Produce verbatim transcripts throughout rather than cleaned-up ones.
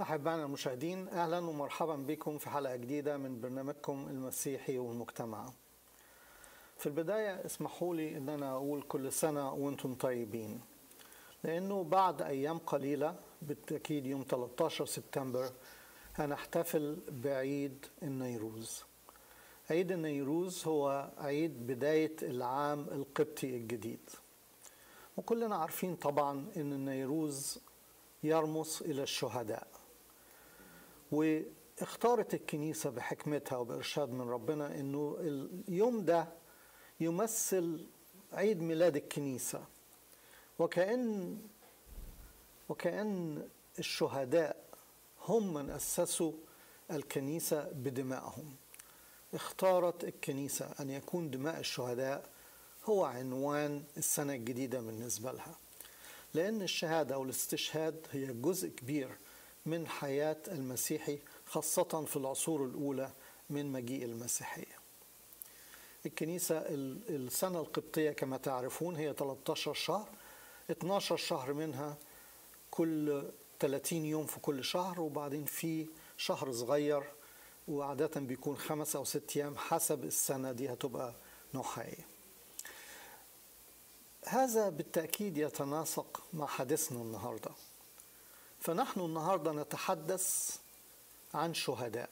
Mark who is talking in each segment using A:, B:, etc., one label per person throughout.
A: أحبائنا المشاهدين، أهلا ومرحبا بكم في حلقة جديدة من برنامجكم المسيحي والمجتمع. في البداية اسمحوا لي أن أنا أقول كل سنة وأنتم طيبين، لأنه بعد أيام قليلة بالتأكيد يوم ثلاثة عشر سبتمبر هنحتفل بعيد النيروز. عيد النيروز هو عيد بداية العام القبطي الجديد، وكلنا عارفين طبعا أن النيروز يرمز إلى الشهداء، واختارت الكنيسة بحكمتها وبإرشاد من ربنا أنه اليوم ده يمثل عيد ميلاد الكنيسة، وكأن وكأن الشهداء هم من أسسوا الكنيسة بدمائهم. اختارت الكنيسة أن يكون دماء الشهداء هو عنوان السنة الجديدة بالنسبة لها، لأن الشهادة والاستشهاد هي جزء كبير من حياة المسيحي، خاصة في العصور الأولى من مجيء المسيحية. الكنيسة السنة القبطية كما تعرفون هي ثلاثة عشر شهر، اثني عشر شهر منها كل ثلاثين يوم في كل شهر، وبعدين في شهر صغير وعادة بيكون خمس أو ست أيام حسب السنة دي هتبقى نوعها إيه. هذا بالتأكيد يتناسق مع حديثنا النهاردة. فنحن النهاردة نتحدث عن شهداء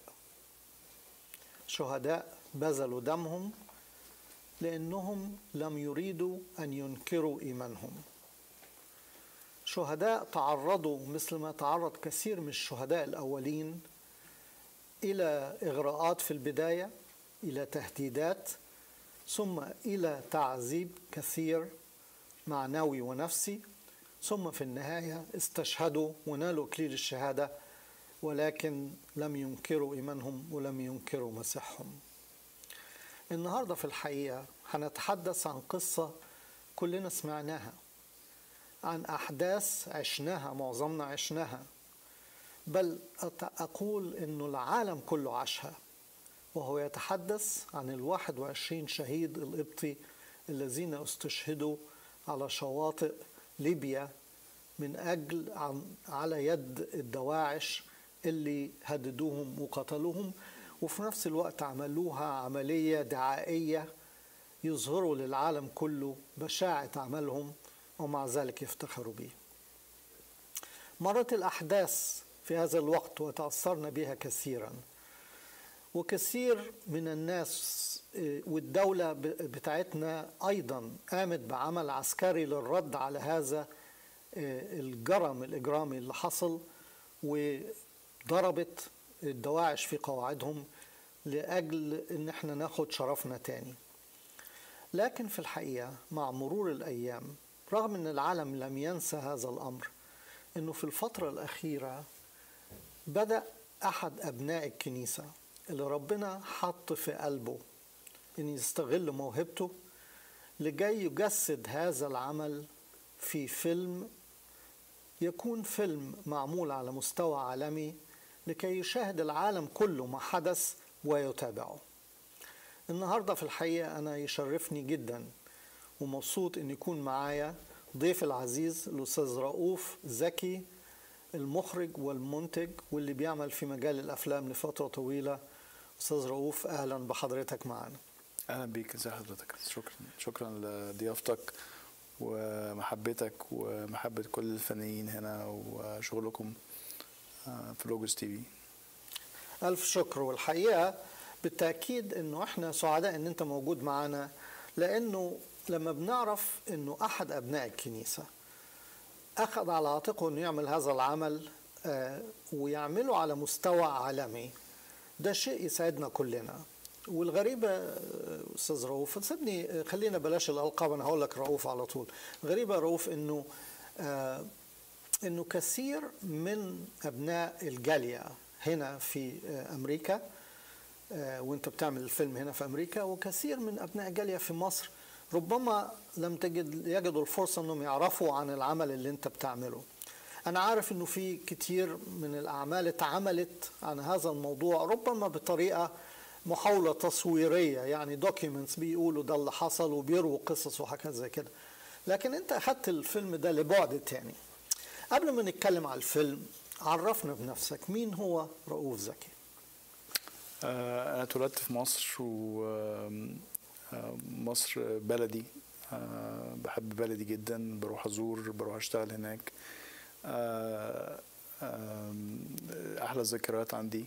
A: شهداء بذلوا دمهم لأنهم لم يريدوا أن ينكروا إيمانهم. شهداء تعرضوا مثل ما تعرض كثير من الشهداء الأولين إلى إغراءات في البداية، إلى تهديدات، ثم إلى تعذيب كثير معنوي ونفسي، ثم في النهاية استشهدوا ونالوا إكليل الشهادة، ولكن لم ينكروا إيمانهم ولم ينكروا مسيحهم. النهاردة في الحقيقة هنتحدث عن قصة كلنا سمعناها، عن أحداث عشناها، معظمنا عشناها، بل أقول إنه العالم كله عاشها، وهو يتحدث عن الواحد وعشرين شهيد القبطي الذين استشهدوا على شواطئ ليبيا من أجل عن على يد الدواعش اللي هددوهم وقتلوهم، وفي نفس الوقت عملوها عملية دعائية يظهروا للعالم كله بشاعة عملهم، ومع ذلك يفتخروا به. مرت الأحداث في هذا الوقت وتأثرنا بها كثيرا، وكثير من الناس والدولة بتاعتنا أيضا قامت بعمل عسكري للرد على هذا الجرم الإجرامي اللي حصل، وضربت الدواعش في قواعدهم لأجل إن احنا ناخد شرفنا تاني. لكن في الحقيقة مع مرور الأيام، رغم أن العالم لم ينسى هذا الأمر، أنه في الفترة الأخيرة بدأ أحد أبناء الكنيسة اللي ربنا حط في قلبه أن يستغل موهبته لجاي يجسد هذا العمل في فيلم، يكون فيلم معمول على مستوى عالمي لكي يشاهد العالم كله ما حدث ويتابعه. النهاردة في الحقيقة أنا يشرفني جدا ومبسوط أن يكون معايا ضيف العزيز الأستاذ رؤوف زكي، المخرج والمنتج واللي بيعمل في مجال الأفلام لفترة طويلة. أستاذ رؤوف، أهلا بحضرتك معنا.
B: أهلا بيك، ازي حضرتك؟ شكرا شكرا لضيافتك ومحبتك ومحبة كل الفنانين هنا وشغلكم في لوجوس تي في.
A: ألف شكر. والحقيقة بالتأكيد أنه إحنا سعداء أن أنت موجود معنا، لأنه لما بنعرف أنه أحد أبناء الكنيسة أخذ على عاتقه أنه يعمل هذا العمل ويعمله على مستوى عالمي، ده شيء يسعدنا كلنا. والغريبة أستاذ رؤوف، سيبني خلينا بلاش الألقاب، أنا هقول لك رؤوف على طول. الغريبة رؤوف أنه آه أنه كثير من أبناء الجالية هنا في آه أمريكا، آه وأنت بتعمل الفيلم هنا في أمريكا، وكثير من أبناء الجالية في مصر ربما لم تجد يجدوا الفرصة أنهم يعرفوا عن العمل اللي أنت بتعمله. أنا عارف أنه في كتير من الأعمال اتعملت عن هذا الموضوع، ربما بطريقة محاولة تصويرية، يعني دوكيومنتس بيقولوا ده اللي حصل وبيروا قصص وحاجات زي كده، لكن أنت أخذت الفيلم ده لبعد تاني. قبل ما نتكلم على الفيلم عرفنا بنفسك، مين هو رؤوف زكي؟
B: أنا اتولدت في مصر، ومصر بلدي، بحب بلدي جدا، بروح أزور، بروح أشتغل هناك. أحلى ذكريات عندي.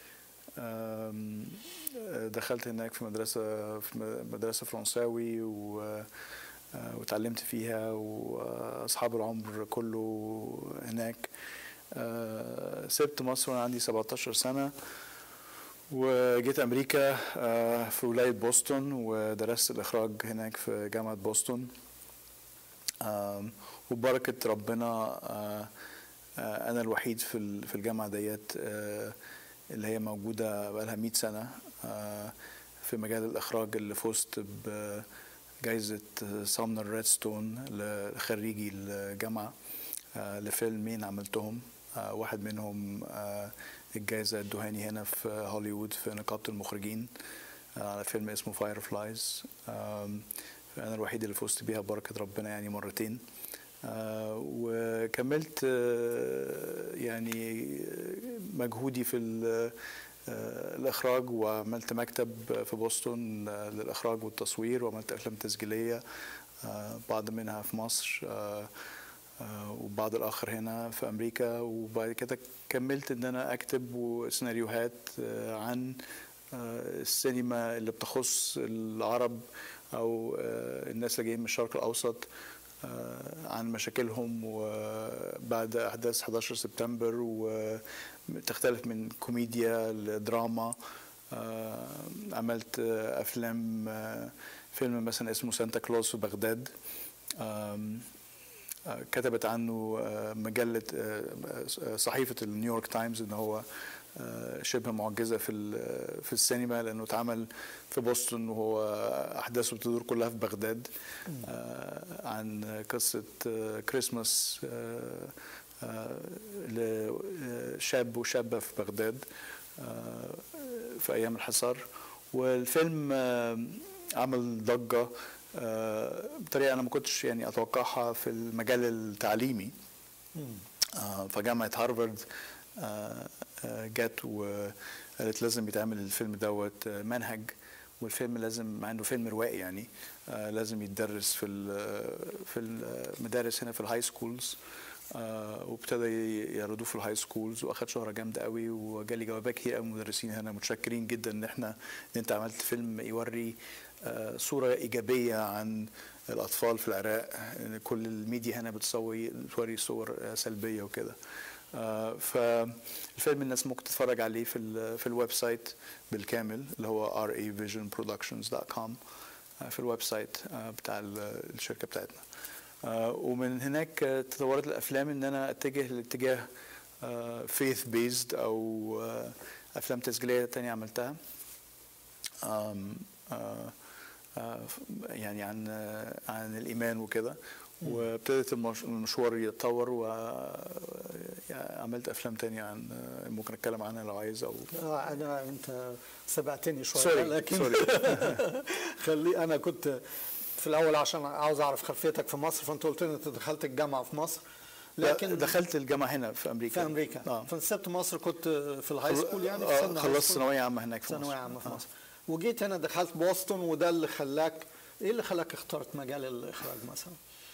B: دخلت هناك في مدرسة في مدرسة فرنساوي وتعلمت فيها، وأصحاب العمر كله هناك. سبت مصر وأنا عندي سبعتاشر سنة، وجيت أمريكا في ولاية بوسطن، ودرست الإخراج هناك في جامعة بوسطن. وببركة ربنا أنا الوحيد في الجامعة ديت اللي هي موجودة بقالها مئة سنة في مجال الإخراج، اللي فزت بجائزة سامنر ريدستون لخريجي الجامعة لفيلمين عملتهم. واحد منهم الجائزة ادوهاني هنا في هوليوود في نقابة المخرجين على فيلم اسمه فاير فلايز. أنا الوحيد اللي فزت بيها ببركة ربنا يعني مرتين. وكملت يعني مجهودي في الإخراج، وعملت مكتب في بوسطن للإخراج والتصوير، وعملت أفلام تسجيلية بعض منها في مصر وبعض الآخر هنا في أمريكا. وبعد كده كملت إن أنا أكتب سيناريوهات عن السينما اللي بتخص العرب أو الناس اللي جايين من الشرق الأوسط، عن مشاكلهم وبعد أحداث حداشر سبتمبر، وتختلف من كوميديا لدراما. عملت أفلام، فيلم مثلا اسمه سانتا كلوز في بغداد، كتبت عنه مجلة صحيفة النيويورك تايمز إن هو شبه معجزة في في السينما، لأنه اتعمل في بوسطن وهو أحداثه بتدور كلها في بغداد، عن قصة كريسماس لشاب وشابة في بغداد في أيام الحصار. والفيلم عمل ضجة بطريقة أنا ما كنتش يعني أتوقعها في المجال التعليمي. فجامعة هارفارد جت وقالت لازم يتعمل الفيلم دوت منهج، والفيلم لازم، مع انه فيلم روائي يعني، لازم يتدرس في في المدارس هنا في الهاي سكولز. وابتدى يعرضوه في الهاي سكولز، واخد شهرة جامدة قوي، وجالي جوابات كتير قوي من مدرسين هنا متشكرين جدا ان احنا ان انت عملت فيلم يوري صورة إيجابية عن الأطفال في العراق. كل الميديا هنا بتصوي بتوري صور سلبية وكده. فالفيلم الناس ممكن تتفرج عليه في في الويب سايت بالكامل اللي هو ار اي فيجن برودكشنز دوت كوم، في الويب سايت بتاع الشركة بتاعتنا. ومن هناك تطورت الأفلام إن أنا أتجه لاتجاه فيث بيزد أو أفلام تسجيلية تانية عملتها يعني عن عن الإيمان وكده. وابتدت المشوار يتطور، وعملت افلام تانية عن ممكن اتكلم عنها لو عايز. او
A: اه انا انت سبقتني شويه
B: سوري
A: لكن
B: سوري
A: خلي انا كنت في الاول عشان عاوز اعرف خلفيتك في مصر، فانت قلت لي انت دخلت الجامعه في مصر،
B: لكن دخلت الجامعه هنا في امريكا.
A: في امريكا
B: آه.
A: فانت سبت مصر، كنت في الهاي سكول يعني،
B: في سنه خلصت ثانويه عامه هناك في مصر.
A: ثانويه عامه في مصر. وجيت هنا دخلت بوسطن، وده اللي خلاك، ايه اللي خلاك اخترت مجال الاخراج مثلا؟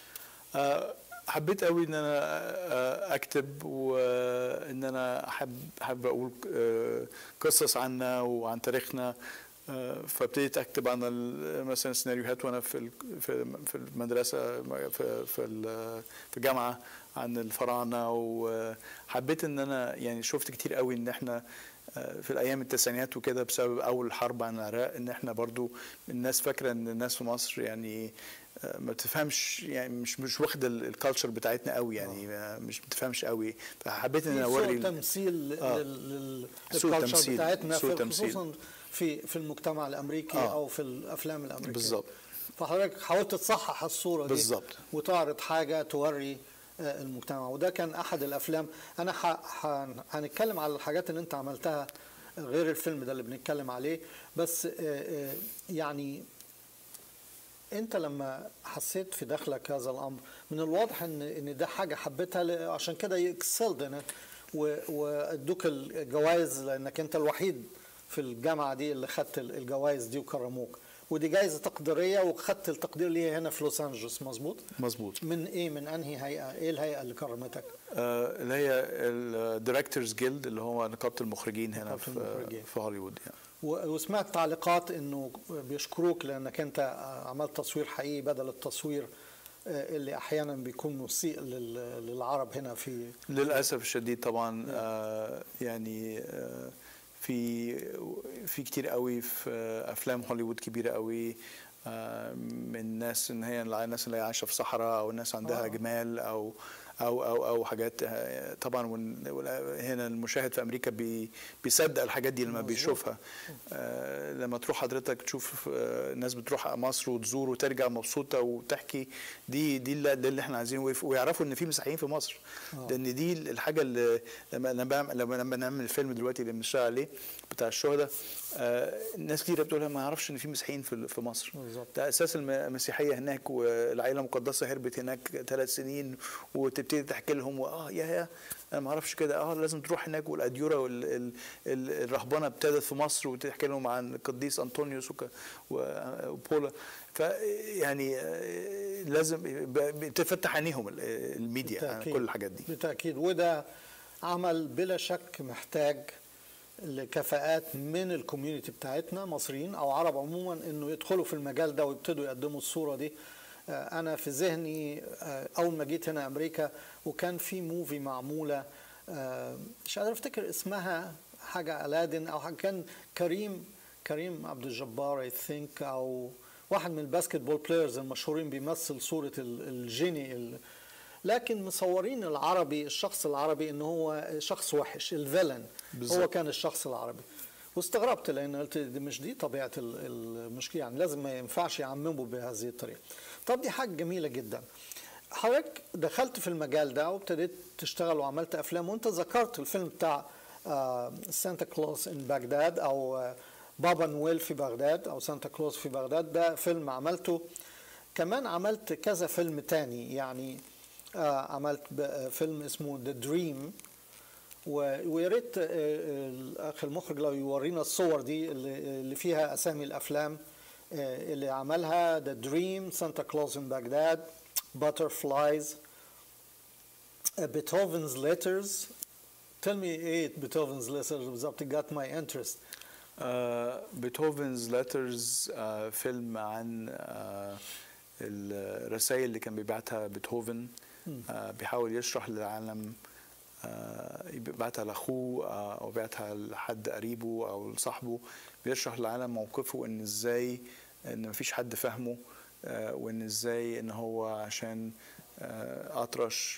B: حبيت قوي ان انا اكتب، وان انا احب احب اقول قصص عنا وعن تاريخنا. فابتديت اكتب عن مثلا سيناريوهات وانا في في المدرسه في في في الجامعه عن الفراعنه. وحبيت ان انا يعني شفت كتير قوي ان احنا في الايام التسعينات وكده بسبب اول حرب عن العراق، ان احنا برضو الناس فاكره ان الناس في مصر يعني ما بتفهمش، يعني مش مش واخده الكالتشر بتاعتنا قوي، يعني مش بتفهمش قوي. فحبيت ان اوري
A: تمثيل
B: آه.
A: للكالتشر بتاعتنا، في خصوصا في في المجتمع الامريكي آه. او في الافلام الامريكيه
B: بالظبط.
A: فحضرتك حاولت تصحح الصوره دي
B: بالظبط،
A: وتعرض حاجه توري المجتمع. وده كان احد الافلام. انا هنتكلم على الحاجات اللي انت عملتها غير الفيلم ده اللي بنتكلم عليه، بس يعني انت لما حسيت في داخلك هذا الامر، من الواضح ان ان ده حاجه حبيتها عشان كده اكسلد وادوك الجوائز لانك انت الوحيد في الجامعه دي اللي خدت الجوائز دي وكرموك، ودي جائزه تقديريه وخدت التقدير ليها هنا في لوس انجلوس. مظبوط
B: مظبوط.
A: من ايه؟ من انهي هيئه؟ ايه الهيئه اللي كرمتك؟
B: آه اللي هي الدايركتورز جيلد، اللي هو نقابه المخرجين هنا في المخرجين. في هوليوود يعني.
A: وسمعت تعليقات انه بيشكروك لانك انت عملت تصوير حقيقي بدل التصوير اللي احيانا بيكون مسيء للعرب هنا في
B: للاسف الشديد طبعا. آه يعني آه في في كتير قوي في افلام هوليوود كبيره قوي آه من ناس ان هي الناس اللي عايشه في صحراء او الناس عندها آه. جمال او او او او حاجات. طبعا هنا المشاهد في امريكا بي بيصدق الحاجات دي لما مزبوط. بيشوفها. آه لما تروح حضرتك تشوف آه ناس بتروح مصر وتزور وترجع مبسوطه وتحكي، دي دي اللي احنا عايزينه، ويعرفوا ان في مسيحيين في مصر. آه. لان دي الحاجه اللي لما لما لما نعمل الفيلم دلوقتي اللي بنشتغل عليه بتاع الشهداء، آه ناس كتير بتقول ما يعرفش ان في مسيحيين في في مصر. بالزبط. ده اساس المسيحيه هناك، والعائله المقدسه هربت هناك ثلاث سنين وتبتدي تحكي لهم واه يا يا انا ما اعرفش كده، اه لازم تروح هناك، والاديوره والرهبنه ابتدت في مصر، وتحكي لهم عن القديس انطونيوس وبولا. فيعني لازم بتفتح عينيهم الميديا عن كل الحاجات دي
A: بالتاكيد. وده عمل بلا شك محتاج لكفاءات من الكوميونتي بتاعتنا، مصريين او عرب عموما، انه يدخلوا في المجال ده ويبتدوا يقدموا الصوره دي. أنا في ذهني أول ما جيت هنا أمريكا وكان في موفي معمولة مش قادر أفتكر اسمها، حاجة ألادين أو حاجة، كان كريم كريم عبد الجبار I think، أو واحد من الباسكت بول بلايرز المشهورين بيمثل صورة الجيني، لكن مصورين العربي، الشخص العربي إنه هو شخص وحش، الفيلن هو كان الشخص العربي. واستغربت لأن قلت دي مش دي طبيعة المشكلة، يعني لازم ما ينفعش يعمموا بهذه الطريقة. طب دي حاجة جميلة جدا. حضرتك دخلت في المجال ده وابتديت تشتغل وعملت أفلام، وأنت ذكرت الفيلم بتاع سانتا كلوز إن بغداد أو بابا نويل في بغداد أو سانتا كلوز في بغداد، ده فيلم عملته. كمان عملت كذا فيلم تاني، يعني عملت فيلم اسمه The Dream، ويا ريت الاخ المخرج لو يورينا الصور دي اللي فيها اسامي الافلام اللي عملها: The Dream, Santa Claus in Baghdad, Butterflies, Beethoven's Letters. Tell me ايه Beethoven's Letters بالظبط، got my interest.
B: Beethoven's Letters uh, فيلم عن uh, الرسائل اللي كان بيبعتها بيتهوفن، uh, بيحاول يشرح للعالم، بيبعتها لاخوه او بيبعتها لحد قريبه او لصاحبه، بيشرح للعالم موقفه ان ازاي ان مفيش حد فاهمه، وان ازاي ان هو عشان اطرش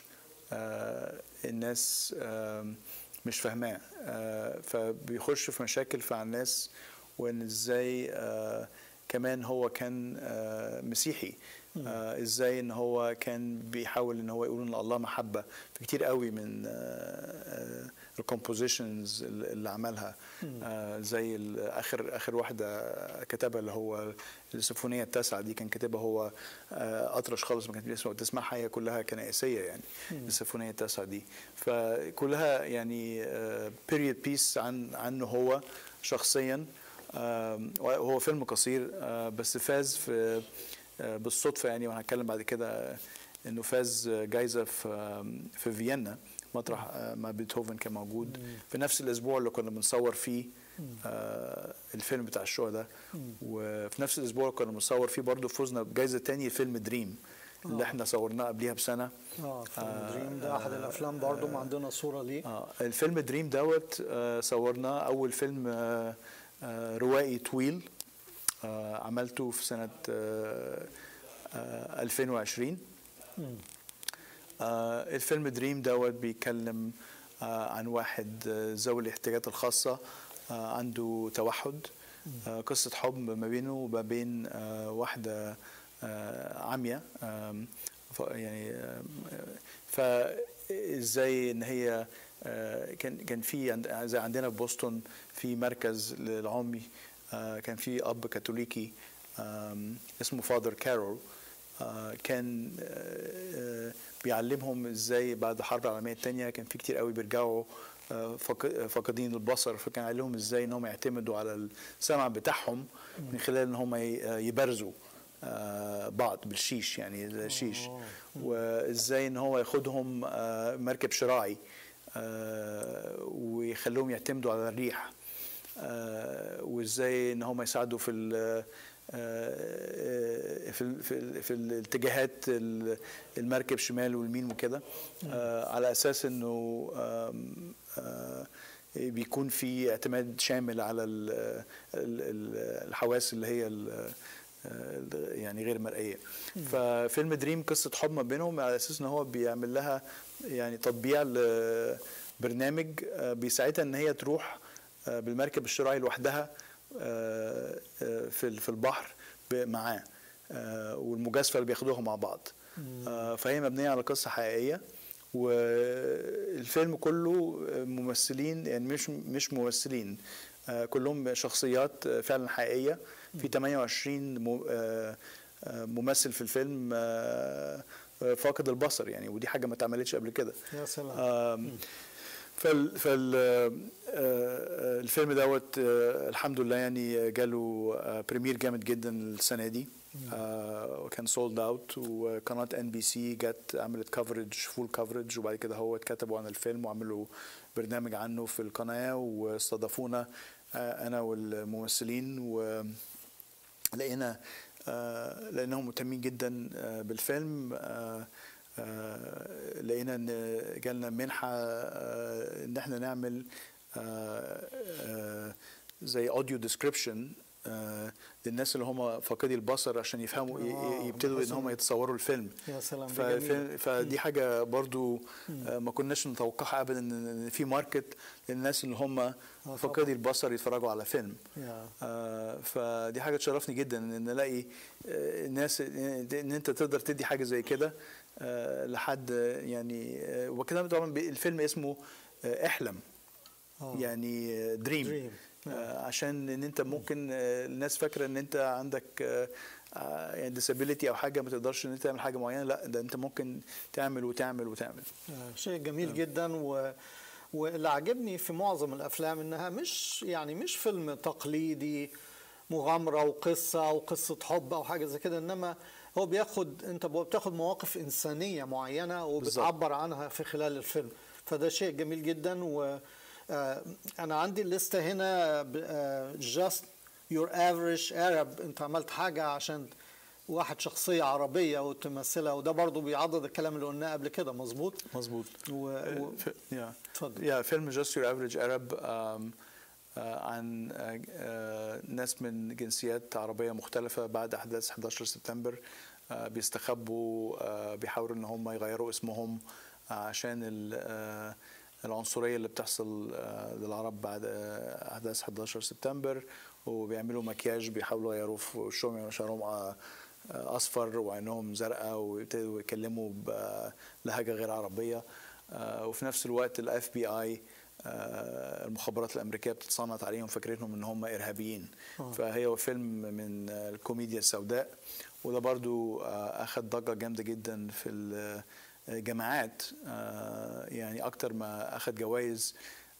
B: الناس مش فاهماه، فبيخش في مشاكل مع الناس، وان ازاي كمان هو كان مسيحي، آه ازاي ان هو كان بيحاول ان هو يقول ان الله محبه في كتير قوي من الكومبوزيشنز آه اللي عملها، آه زي اخر اخر واحده كتبها اللي هو السيمفونيه التاسعه دي، كان كاتبها هو آه اطرش خالص، ما كانت تسمعها، هي كلها كنائسيه يعني السيمفونيه التاسعه دي، فكلها يعني بيريود بيس عن عنه هو شخصيا. هو فيلم قصير بس فاز في بالصدفه يعني، وهنتكلم بعد كده انه فاز جايزه في في فيينا مطرح ما بيتهوفن كان موجود في نفس الاسبوع اللي كنا بنصور فيه الفيلم بتاع الشهداء، وفي نفس الاسبوع اللي كنا بنصور فيه برضه فزنا بجائزه تانية فيلم دريم اللي احنا صورناه قبليها بسنه.
A: اه فيلم دريم ده احد الافلام برضه ما عندنا صوره ليه.
B: اه الفيلم دريم دوت آه صورناه اول فيلم آه آه روائي طويل آه عملته في سنه آه آه ألفين وعشرين. آه الفيلم دريم دوت بيتكلم آه عن واحد آه ذوي الاحتياجات الخاصه آه عنده توحد، آه قصه حب ما بينه وما بين آه واحده آه عمياء، آه يعني فازاي ان هي كان كان في زي عندنا في بوسطن في مركز للعمي، كان في اب كاثوليكي اسمه فادر كارول، كان بيعلمهم ازاي بعد الحرب العالميه الثانيه كان في كتير قوي بيرجعوا فاقدين البصر، فكان عليهم ازاي ان هم يعتمدوا على السمع بتاعهم من خلال ان هم يبرزوا بعض بالشيش، يعني الشيش، وازاي ان هو ياخدهم مركب شراعي ويخليهم يعتمدوا على الريح، وازاي ان هم يساعدوا في في في في الاتجاهات المركب شمال واليمين وكده، على اساس انه بيكون في اعتماد شامل على الحواس اللي هي يعني غير مرئيه. ففيلم دريم قصه حب ما بينهم على اساس ان هو بيعمل لها يعني تطبيع لبرنامج بيساعدها ان هي تروح بالمركب الشراعي لوحدها في في البحر معاه، والمجازفه اللي بياخدوها مع بعض. فهي مبنيه على قصه حقيقيه، والفيلم كله ممثلين، يعني مش مش ممثلين، كلهم شخصيات فعلا حقيقيه. في ثمانية وعشرين ممثل في الفيلم فاقد البصر يعني، ودي حاجه ما اتعملتش قبل كده.
A: يا سلام.
B: فال فالفيلم دوت الحمد لله يعني جاله بريمير جامد جدا السنه دي، وكان سولد اوت، وقناه ان بي سي جت عملت كفرج فول كفرج، وبعد كده هو اتكتبوا عن الفيلم وعملوا برنامج عنه في القناه واستضافونا انا والممثلين، ولقينا لانهم مهتمين جدا بالفيلم. لقينا ان جالنا منحه ان احنا نعمل زي اوديو ديسكريبشن للناس اللي هم فاقدي البصر عشان يفهموا يبتدوا ان هم يتصوروا الفيلم.
A: يا سلام.
B: فدي حاجه برضو ما كناش نتوقعها ابدا، ان في ماركت للناس اللي هم فاقدي البصر يتفرجوا على فيلم. فدي حاجه تشرفني جدا ان نلاقي الناس ان انت تقدر تدي حاجه زي كده لحد يعني. وكده طبعا الفيلم اسمه احلم، يعني دريم، عشان ان انت ممكن الناس فاكره ان انت عندك يعني ديسابيليتي او حاجه ما تقدرش ان انت تعمل حاجه معينه، لا ده انت ممكن تعمل وتعمل وتعمل.
A: شيء جميل آه. جدا. و واللي عجبني في معظم الافلام انها مش يعني مش فيلم تقليدي مغامره وقصه او قصه حب او حاجه زي كده، انما هو بياخد انت بتاخد مواقف انسانيه معينه وبتعبر عنها في خلال الفيلم، فده شيء جميل جدا. و أنا عندي الليستة هنا just your average Arab، أنت عملت حاجة عشان واحد شخصية عربية وتمثلها، وده برضو بيعضد الكلام اللي قلناه قبل كده. مظبوط
B: مظبوط.
A: و... و...
B: يا يا فيلم just your average Arab عن ناس من جنسيات عربية مختلفة بعد أحداث أحد عشر سبتمبر، بيستخبوا بيحاولوا إن هم يغيروا اسمهم عشان ال العنصريه اللي بتحصل للعرب بعد احداث أحد عشر سبتمبر، وبيعملوا مكياج بيحاولوا يغيروا في وشهم، شعرهم اصفر وعينهم زرقاء، ويبتدوا يتكلموا بلهجه غير عربيه. وفي نفس الوقت الاف بي اي المخابرات الامريكيه بتتصنت عليهم فاكرينهم ان هم ارهابيين. فهي فيلم من الكوميديا السوداء، وده برضو اخذ ضجه جامده جدا في جامعات، يعني اكتر ما اخذ جوائز.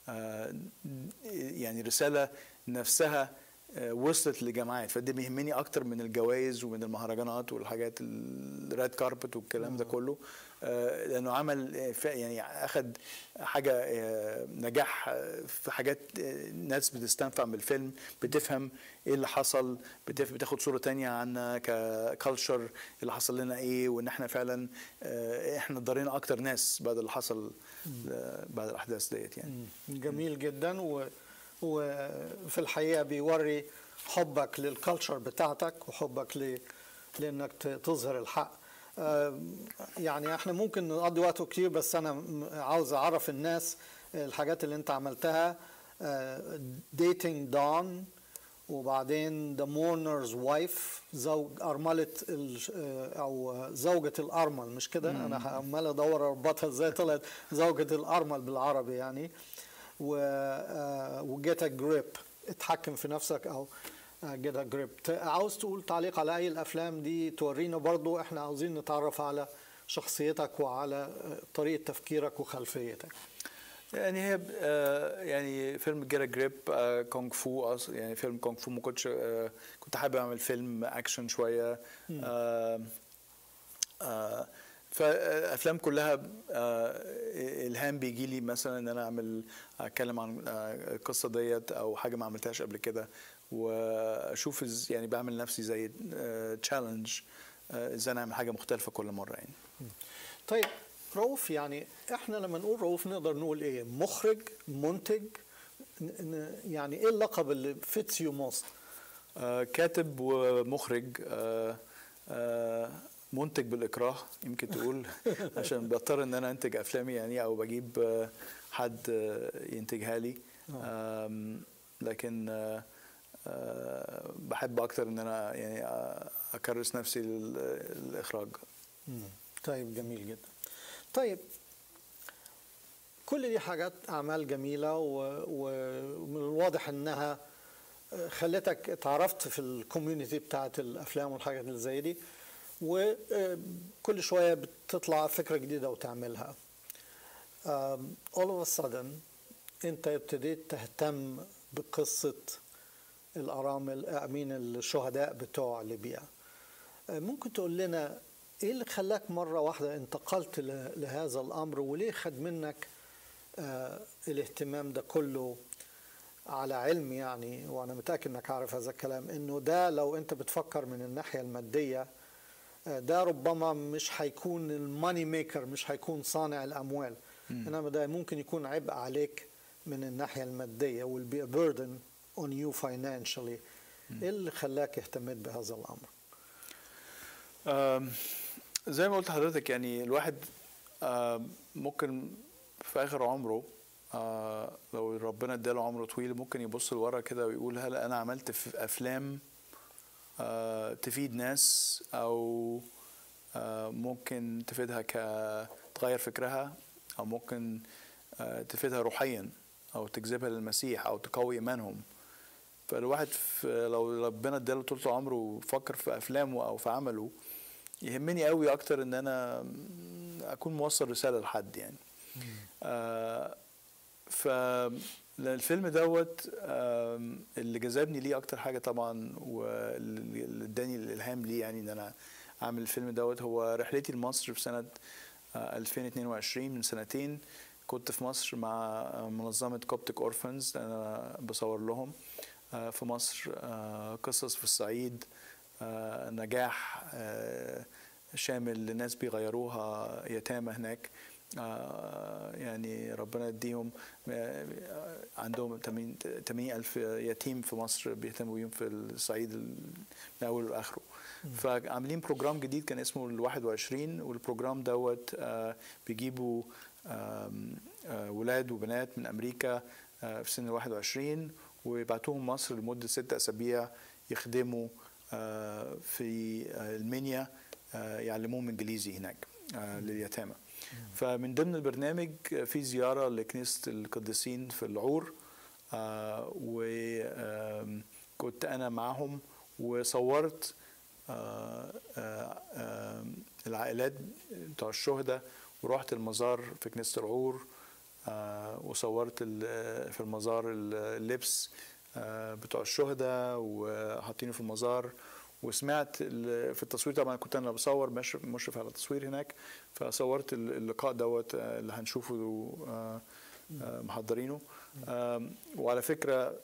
B: يعني رساله نفسها وصلت لجامعات، فده بيهمني اكتر من الجوائز ومن المهرجانات والحاجات الريد كاربت والكلام ده كله، لانه عمل يعني اخذ حاجه نجاح في حاجات. ناس بتستنفع من الفيلم، بتفهم ايه اللي حصل، بتاخد صوره تانية عنا ككالتشر اللي حصل لنا ايه، وان احنا فعلا احنا ضرينا اكتر ناس بعد اللي حصل بعد الاحداث ديت يعني.
A: جميل جدا. و وفي الحقيقه بيوري حبك للكالتشر بتاعتك وحبك ل... لانك تظهر الحق. يعني احنا ممكن نقضي وقت كتير، بس انا عاوز اعرف الناس الحاجات اللي انت عملتها. ديتنج دون، وبعدين ذا مورنرز وايف، زوج ارمله او زوجة الارمل، مش كده؟ انا عمال ادور اربطها ازاي طلعت زوجة الارمل بالعربي يعني. و وجيت ا جريب، اتحكم في نفسك، او جيت جريب. عاوز تقول تعليق على اي الافلام دي؟ تورينا برضو، احنا عاوزين نتعرف على شخصيتك وعلى طريقه تفكيرك وخلفيتك.
B: يعني هي يعني فيلم جيت جريب كونغ فو، يعني فيلم كونغ فو. ما كنتش كنت حابب اعمل فيلم اكشن شويه. آه آه فالافلام كلها الهام بيجي لي مثلا ان انا اعمل اتكلم عن القصه ديت او حاجه ما عملتهاش قبل كده، واشوف يعني بعمل نفسي زي تشالنج ازاي انا اعمل حاجه مختلفه كل مره يعني.
A: طيب رؤوف، يعني احنا لما نقول رؤوف نقدر نقول ايه؟ مخرج، منتج، يعني ايه اللقب اللي فيتس يو موست؟
B: كاتب ومخرج، آه آه منتج بالاكراه يمكن تقول عشان بضطر ان انا انتج افلامي يعني، او بجيب حد ينتجها لي. لكن بحب اكتر ان انا يعني اكرس نفسي للاخراج.
A: طيب جميل جدا. طيب كل دي حاجات اعمال جميله، ومن الواضح انها خلتك اتعرفت في الكوميونتي بتاعت الافلام والحاجات اللي زي دي، وكل شويه بتطلع فكره جديده وتعملها. all of a sudden انت ابتديت تهتم بقصه الارامل، امين الشهداء بتوع ليبيا. ممكن تقول لنا ايه اللي خلاك مره واحده انتقلت لهذا الامر، وليه خد منك آه الاهتمام ده كله؟ على علم يعني، وانا متاكد انك عارف هذا الكلام، انه ده لو انت بتفكر من الناحيه الماديه آه ده ربما مش هيكون الماني ميكر، مش هيكون صانع الاموال، م. انما ده ممكن يكون عبء عليك من الناحيه الماديه، will be a burden on you financially. ايه اللي خلاك اهتميت بهذا الامر؟
B: زي ما قلت لحضرتك، يعني الواحد ممكن في اخر عمره لو ربنا اداله عمره طويل ممكن يبص لورا كده ويقول هل انا عملت في افلام تفيد ناس، او ممكن تفيدها كتغير فكرها، او ممكن تفيدها روحيا او تجذبها للمسيح او تقوي ايمانهم. فالواحد لو ربنا اداله طول عمره وفكر في افلامه او في عمله، يهمني قوي اكتر ان انا اكون موصل رساله لحد يعني. آه فالفيلم دوت آه اللي جذبني ليه اكتر حاجه طبعا، واللي اداني الالهام ليه يعني ان انا اعمل الفيلم دوت، هو رحلتي لمصر في سنه آه ألفين واثنين وعشرين. من سنتين كنت في مصر مع منظمه كوبتيك اورفنز، انا بصور لهم آه في مصر آه قصص في الصعيد، آه نجاح آه شامل لناس بيغيروها يتامى هناك. آه يعني ربنا يديهم، عندهم ثمانين ألف يتيم في مصر بيهتموا بيهم في الصعيد من أوله لآخره. فعاملين بروجرام جديد كان اسمه الواحد وعشرين، والبروجرام دوت آه بيجيبوا آه آه ولاد وبنات من أمريكا آه في سن الواحد وعشرين ويبعتوهم مصر لمدة ستة أسابيع يخدموا آه في آه المنيا، آه يعلموهم إنجليزي هناك آه لليتامى. فمن ضمن البرنامج في زيارة لكنيسة القديسين في العور، آه وكنت أنا معهم وصورت آه آه آه العائلات بتوع الشهداء، ورحت المزار في كنيسة العور آه وصورت في المزار اللبس آه بتوع الشهداء وحاطينه في المزار. وسمعت في التصوير، طبعا كنت انا بصور مشرف على التصوير هناك، فصورت اللقاء دوت اللي هنشوفه محضرينه. وعلى فكره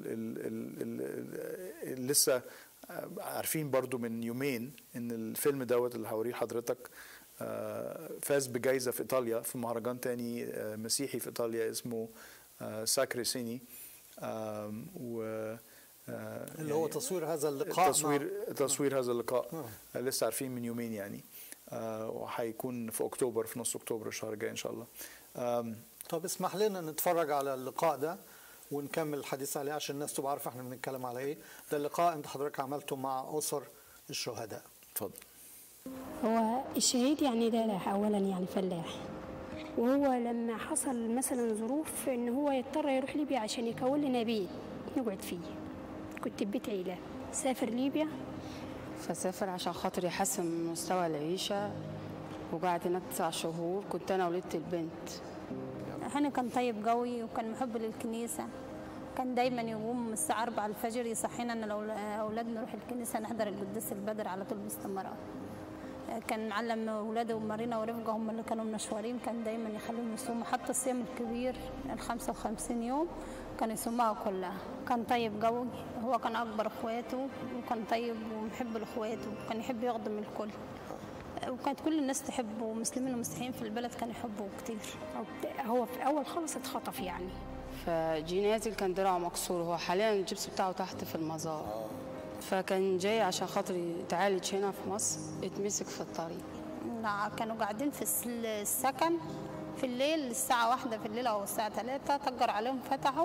B: لسه عارفين برضو من يومين ان الفيلم دوت اللي هوريه لحضرتك فاز بجائزه في ايطاليا في مهرجان تاني مسيحي في ايطاليا اسمه ساكري سيني، و
A: اللي هو تصوير هذا اللقاء.
B: تصوير تصوير هذا اللقاء آه. لسه عارفين من يومين يعني، آه وهيكون في اكتوبر، في نص اكتوبر الشهر الجاي ان شاء الله.
A: طب اسمح لنا نتفرج على اللقاء ده ونكمل الحديث عليه عشان الناس تبقى عارفه احنا بنتكلم على ايه. ده اللقاء انت حضرتك عملته مع اسر الشهداء.
B: اتفضل.
C: هو الشهيد يعني ده اولا يعني فلاح، وهو لما حصل مثلا ظروف ان هو يضطر يروح ليبيا عشان يكون لنا بيت نقعد فيه، كنت ببيت عيلة، سافر ليبيا.
D: فسافر عشان خاطر يحسن من مستوى العيشة، وقعد هناك تسع شهور. كنت أنا ولدت البنت.
E: هاني كان طيب قوي وكان محب للكنيسة، كان دايما يقوم من الساعة أربعة الفجر يصحينا ان اولادنا نروح الكنيسة نحضر القداس البدر على طول باستمرار. كان معلم اولاده ومارينا ورفقه هم اللي كانوا منشورين، كان دايما يخليهم يصوموا حتى الصيام الكبير ال خمسة وخمسين يوم كان يصومها كلها. كان طيب قوي، هو كان اكبر اخواته وكان طيب ومحب لاخواته وكان يحب يخدم الكل، وكانت كل الناس تحبه ومسلمين ومسيحيين في البلد كانوا يحبوه كتير.
C: هو في الاول خالص اتخطف يعني،
D: فجي نازل كان دراعه مكسور. هو حاليا الجبس بتاعه تحت في المزار، فكان جاي عشان خاطر يتعالج هنا في مصر. اتمسك في الطريق.
E: لا كانوا قاعدين في السكن في الليل الساعة واحدة في الليل أو الساعة ثلاثة، طقر عليهم فتحوا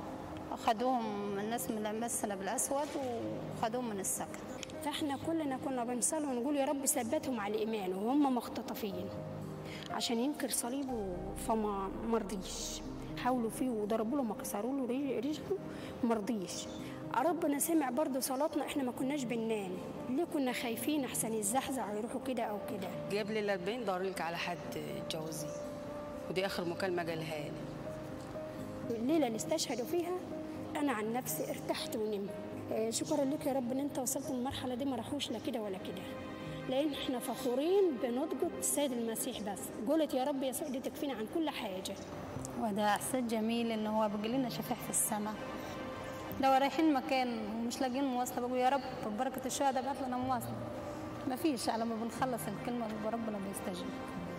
E: خدوهم الناس من المسنا بالأسود وخدوهم من السكن.
C: فاحنا كلنا كنا بنصلي ونقول يا رب ثبتهم على الإيمان وهم مختطفين عشان ينكر صليبه، فما مرضيش. حاولوا فيه وضربوا له ما كسروا له رجله مرضيش. ربنا سمع برضه صلاتنا، احنا ما كناش بننام. ليه كنا خايفين احسن يزحزح ويروحوا كده او كده.
D: جاب لي الأربعين ضارلك على حد اتجوزيه، ودي اخر مكالمه قالها لي.
C: الليله اللي استشهدوا فيها انا عن نفسي ارتحت ونمت. اه شكرا لك يا رب ان انت وصلت للمرحله دي، ما راحوش لا كده ولا كده، لان احنا فخورين بنضجة السيد المسيح. بس قولت يا رب يسوع دي تكفينا عن كل حاجه.
E: وده احساس جميل ان هو بيجي لنا شفاح في السماء. لو رايحين مكان ومش لاقيين مواصله بقول يا رب ببركه الشهداء ابعت لنا مواصله. مفيش، على ما بنخلص الكلمه ربنا بيستجيب.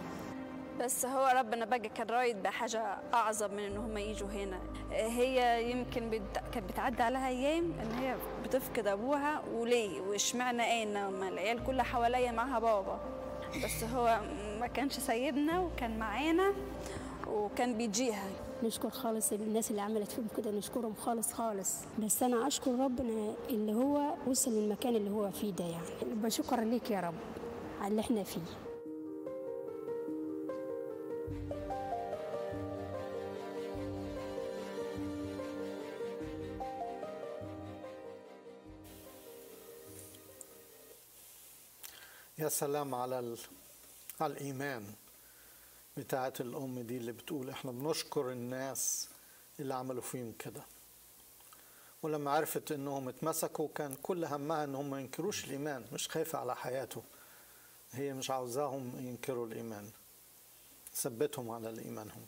F: بس هو ربنا بقى كان رايد بحاجه اعظم من ان هم يجوا هنا. هي يمكن بت... كانت بتعدي عليها ايام ان هي بتفقد ابوها، وليه واشمعنى ايه ما العيال كلها حواليا معاها بابا، بس هو ما كانش سايبنا وكان معانا وكان بيجيها.
C: نشكر خالص الناس اللي عملت فيهم كده، نشكرهم خالص خالص. بس انا اشكر ربنا اللي هو وصل للمكان اللي هو فيه ده، يعني بشكر ليك يا رب على اللي احنا فيه.
A: يا سلام على ال... على الإيمان بتاعت الأم دي اللي بتقول إحنا بنشكر الناس اللي عملوا فيهم كده. ولما عرفت إنهم اتمسكوا كان كل همها إنهم ما ينكروش الإيمان، مش خايفة على حياته، هي مش عاوزاهم ينكروا الإيمان، ثبتهم على الإيمانهم.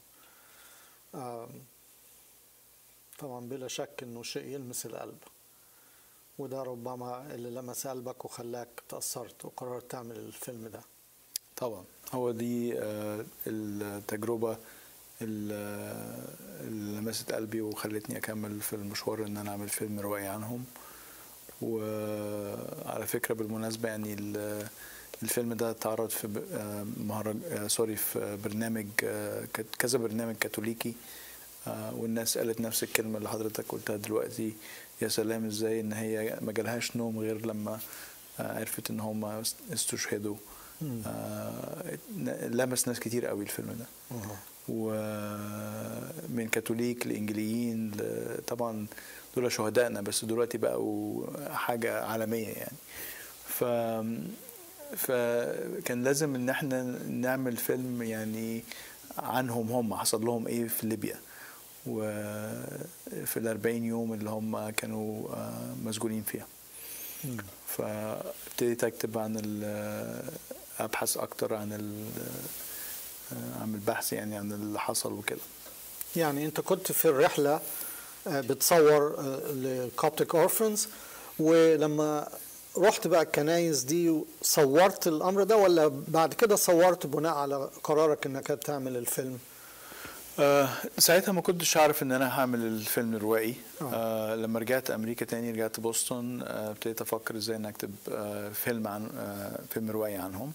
A: طبعا بلا شك إنه شيء يلمس القلب، وده ربما اللي لمس قلبك وخلاك تأثرت وقررت تعمل الفيلم ده.
B: طبعا هو دي التجربة اللي لمست قلبي وخلتني أكمل في المشوار إن أنا أعمل فيلم روائي عنهم. وعلى فكرة بالمناسبة يعني الفيلم ده اتعرض في مهرج سوري في برنامج كذا برنامج كاثوليكي، والناس قالت نفس الكلمة اللي حضرتك قلتها دلوقتي. يا سلام ازاي ان هي ما جالهاش نوم غير لما عرفت ان هم استشهدوا. لمس ناس كتير قوي الفيلم ده، ومن كاثوليك لانجليين طبعا دول شهدائنا، بس دلوقتي بقوا حاجة عالمية يعني. ف فكان لازم ان احنا نعمل فيلم يعني عنهم، هم حصل لهم ايه في ليبيا وفي الأربعين يوم اللي هم كانوا مسجونين فيها. فابتديت أكتب عن أبحث أكتر عن أعمل بحث يعني عن اللي حصل وكده.
A: يعني أنت كنت في الرحلة بتصور لكوبتيك أورفنز، ولما رحت بقى الكنايس دي صورت الأمر ده، ولا بعد كده صورت بناء على قرارك أنك تعمل الفيلم؟
B: أه ساعتها ما كنتش عارف ان انا هعمل الفيلم الروائي. أه لما رجعت امريكا تاني، رجعت بوسطن، ابتديت أه افكر ازاي ان اكتب أه فيلم عن أه فيلم روائي عنهم.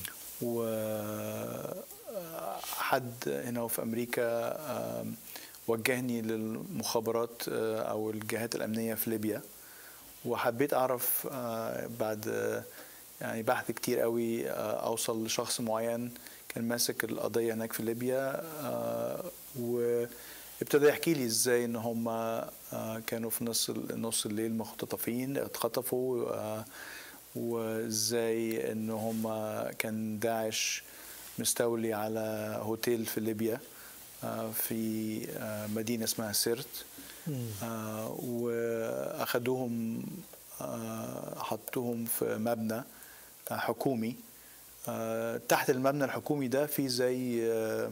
B: وحد هنا في امريكا أه وجهني للمخابرات أه او الجهات الامنيه في ليبيا، وحبيت اعرف أه بعد أه يعني بحث كتير قوي أه اوصل لشخص معين كان ماسك القضية هناك في ليبيا، ابتدى يحكي لي ازاي ان هم كانوا في نص نص الليل مختطفين اتخطفوا، وازاي ان هم كان داعش مستولي على هوتيل في ليبيا في مدينة اسمها سرت، واخدوهم حطوهم في مبنى حكومي. تحت المبنى الحكومي ده في زي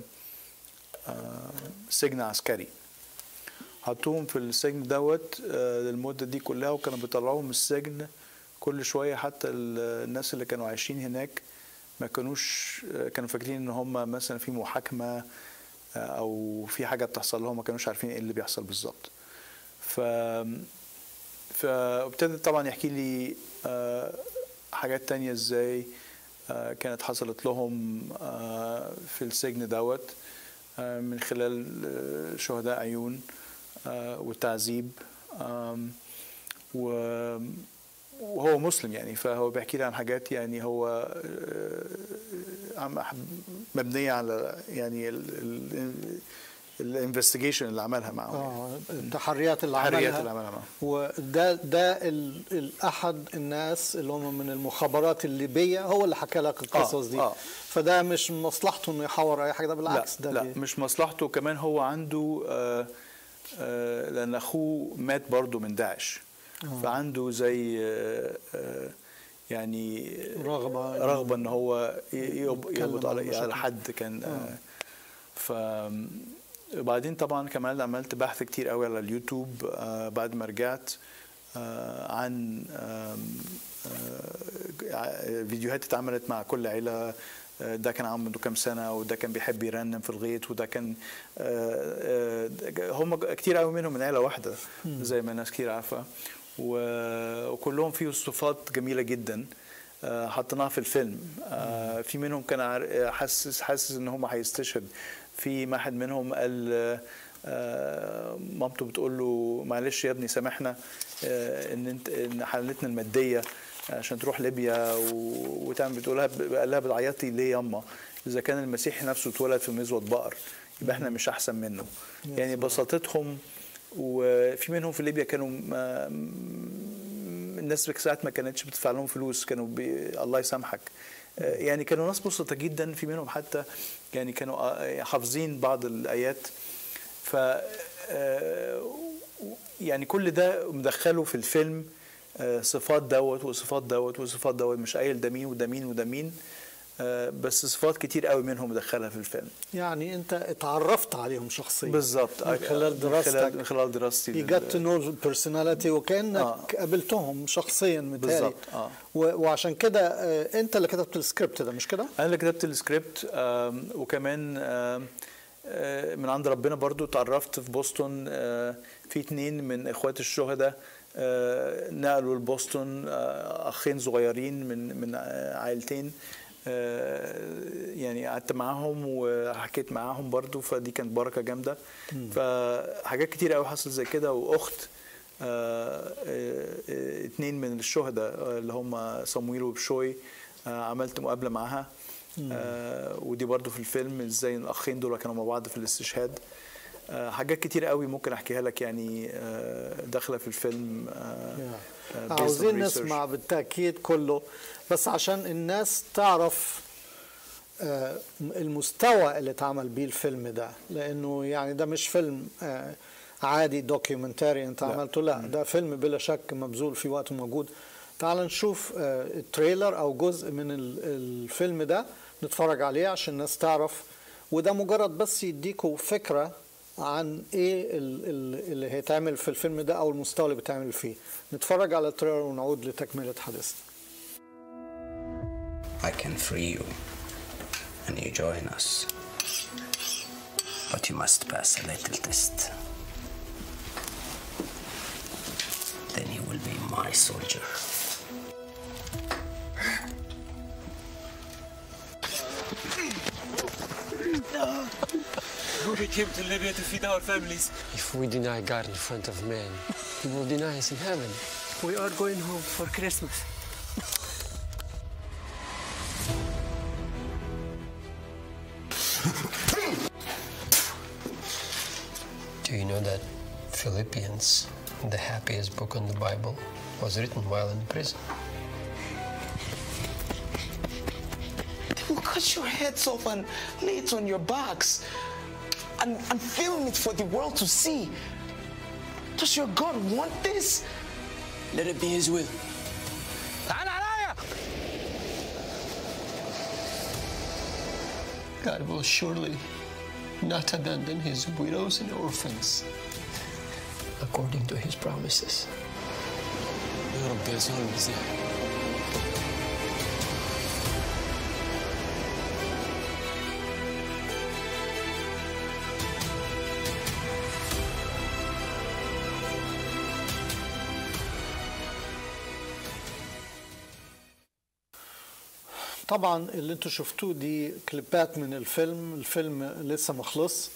B: سجن عسكري، حطوهم في السجن دوت للمدة دي كلها، وكانوا بيطلعوهم من السجن كل شوية. حتى الناس اللي كانوا عايشين هناك ما كانوش كانوا فاكرين ان هم مثلا في محاكمة او في حاجة بتحصل لهم، ما كانوش عارفين ايه اللي بيحصل بالظبط. ف فابتدى طبعا يحكي لي حاجات تانية ازاي كانت حصلت لهم في السجن دوت من خلال شهداء عيون والتعذيب. وهو مسلم يعني، فهو بيحكي لي عن حاجات يعني هو مبنية على يعني الانفستيجيشن اللي عملها معه،
A: اه التحريات اللي عملها
B: التحريات اللي عملها معه.
A: وده ده احد الناس اللي هم من المخابرات الليبيه هو اللي حكى لك القصص
B: آه
A: دي.
B: آه.
A: فده مش مصلحته انه يحور اي حاجه، ده بالعكس.
B: لا
A: ده
B: لا مش مصلحته، كمان هو عنده آه آه لان اخوه مات برضه من داعش، آه. فعنده زي آه آه يعني
A: رغبه
B: رغبه ان هو يقبض على على حد كان آه. آه ف وبعدين طبعا كمان عملت بحث كتير قوي على اليوتيوب آه بعد ما رجعت آه عن آه آه فيديوهات اتعملت مع كل عيلة. آه ده كان عنده كام سنة، وده كان بيحب يرنم في الغيط، وده كان آه آه هم كتير قوي منهم من عيلة واحدة زي ما الناس كتير عارفة، وكلهم فيه صفات جميلة جدا آه حطيناها في الفيلم. آه في منهم كان حاسس حاسس ان هم هيستشهد. في واحد منهم قال آه مامته بتقول له معلش يا ابني سامحنا آه ان انت ان حالتنا الماديه عشان تروح ليبيا وتعمل، بتقولها قال لها بتعيطي ليه ياما؟ اذا كان المسيح نفسه اتولد في مزود بقر يبقى احنا مش احسن منه. يعني بساطتهم. وفي منهم في ليبيا كانوا الناس ساعات ما كانتش بتدفع لهم فلوس، كانوا الله يسامحك يعني كانوا ناس بسيطة جدا. في منهم حتى يعني كانوا حافظين بعض الآيات. ف يعني كل ده مدخله في الفيلم صفات دوت وصفات دوت وصفات دوت، مش قايل ده مين وده مين وده مين، بس صفات كتير قوي منهم مدخلها في الفيلم.
A: يعني انت اتعرفت عليهم شخصيا
B: بالظبط
A: من خلال دراستك،
B: من خلال دراستي
A: you got to know personality، وكأنك آه. قابلتهم شخصيا متهيألي.
B: بالظبط اه
A: وعشان كده انت اللي كتبت السكريبت ده مش كده؟
B: انا اللي كتبت السكريبت. وكمان من عند ربنا برضو اتعرفت في بوسطن في اتنين من اخوات الشهداء نقلوا لبوسطن، اخين صغيرين من من عائلتين. يعني قعدت معاهم وحكيت معاهم برضو، فدي كانت بركة جامدة. فحاجات كتير قوي حصلت زي كده. واخت اتنين من الشهداء اللي هم صمويل وبشوي عملت مقابلة معاها، ودي برضو في الفيلم ازاي الاخين دول كانوا مع بعض في الاستشهاد. حاجات كتير قوي ممكن احكيها لك يعني داخله في الفيلم.
A: عاوزين نسمع بالتأكيد كله، بس عشان الناس تعرف المستوى اللي اتعمل بيه الفيلم ده، لأنه يعني ده مش فيلم عادي دوكيومنتاري انت لا. عملته لا ده فيلم بلا شك مبذول في وقت موجود. تعال نشوف التريلر أو جزء من الفيلم ده نتفرج عليه عشان الناس تعرف، وده مجرد بس يديكوا فكرة عن ايه اللي هيتعمل في الفيلم ده او المستوى اللي بيتعمل فيه. نتفرج على التريلر ونعود لتكملة حديثنا.
G: I can free you and you join us, but you must pass a little test. Then you will be my soldier.
H: We came to Libya to feed our families.
I: If we deny God in front of men, He will deny us in heaven.
H: We are going home for Christmas.
I: Philippians, the happiest book in the Bible, was written while in prison.
J: They will cut your heads off and lay it on your backs and, and film it for the world to see. Does your God want this?
H: Let it be his will.
I: God will surely not abandon his widows and orphans, according to his promises.
H: يا رب يسوع المسيح.
A: طبعا اللي انتوا شفتوه دي كليبات من الفيلم. الفيلم لسه مخلص،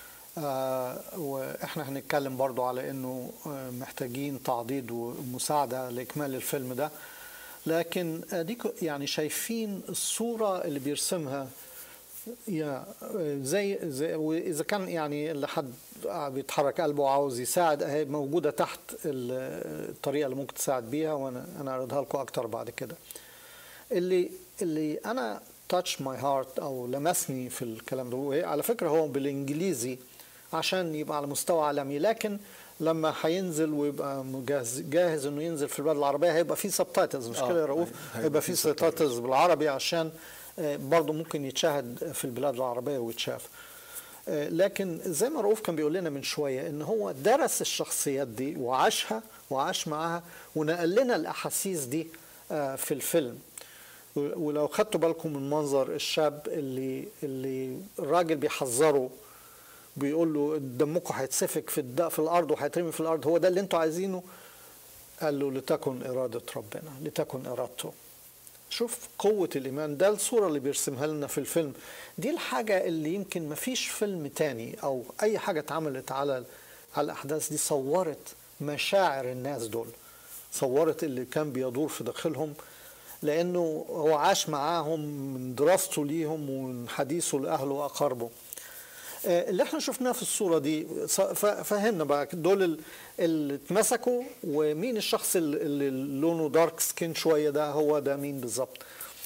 A: آه واحنا هنتكلم برضو على انه آه محتاجين تعضيد ومساعدة لاكمال الفيلم ده. لكن اديك يعني شايفين الصورة اللي بيرسمها، يا زي, زي واذا كان يعني اللي حد بيتحرك قلبه وعاوز يساعد، اهي موجودة تحت الطريقة اللي ممكن تساعد بيها، وانا انا اعرضها لكم اكتر بعد كده. اللي اللي انا تاتش ماي هارت او لمسني في الكلام ده، على فكره هو بالانجليزي عشان يبقى على مستوى عالمي، لكن لما هينزل ويبقى مجهز جاهز انه ينزل في البلاد العربيه هيبقى فيه سبتايتلز، مش كده يا رؤوف؟ هيبقى فيه سبتايتلز بالعربي عشان برضه ممكن يتشاهد في البلاد العربيه ويتشاف. لكن زي ما رؤوف كان بيقول لنا من شويه ان هو درس الشخصيات دي وعاشها وعاش معاها ونقل لنا الاحاسيس دي في الفيلم. ولو خدتوا بالكم من منظر الشاب اللي اللي الراجل بيحذره، بيقول له دمكم هيتسفك في الدق في الارض وهيترمي في الارض، هو ده اللي انتوا عايزينه؟ قال له لتكن اراده ربنا، لتكن ارادته. شوف قوه الايمان، ده الصوره اللي بيرسمها لنا في الفيلم. دي الحاجه اللي يمكن ما فيش فيلم تاني او اي حاجه اتعملت على على الاحداث دي صورت مشاعر الناس دول، صورت اللي كان بيدور في داخلهم، لأنه هو عاش معاهم من دراسته ليهم ومن حديثه لأهله وأقاربه. اللي احنا شفناه في الصورة دي فهمنا بقى دول اللي اتمسكوا، ومين الشخص اللي لونه دارك سكين شوية ده، هو ده مين بالظبط؟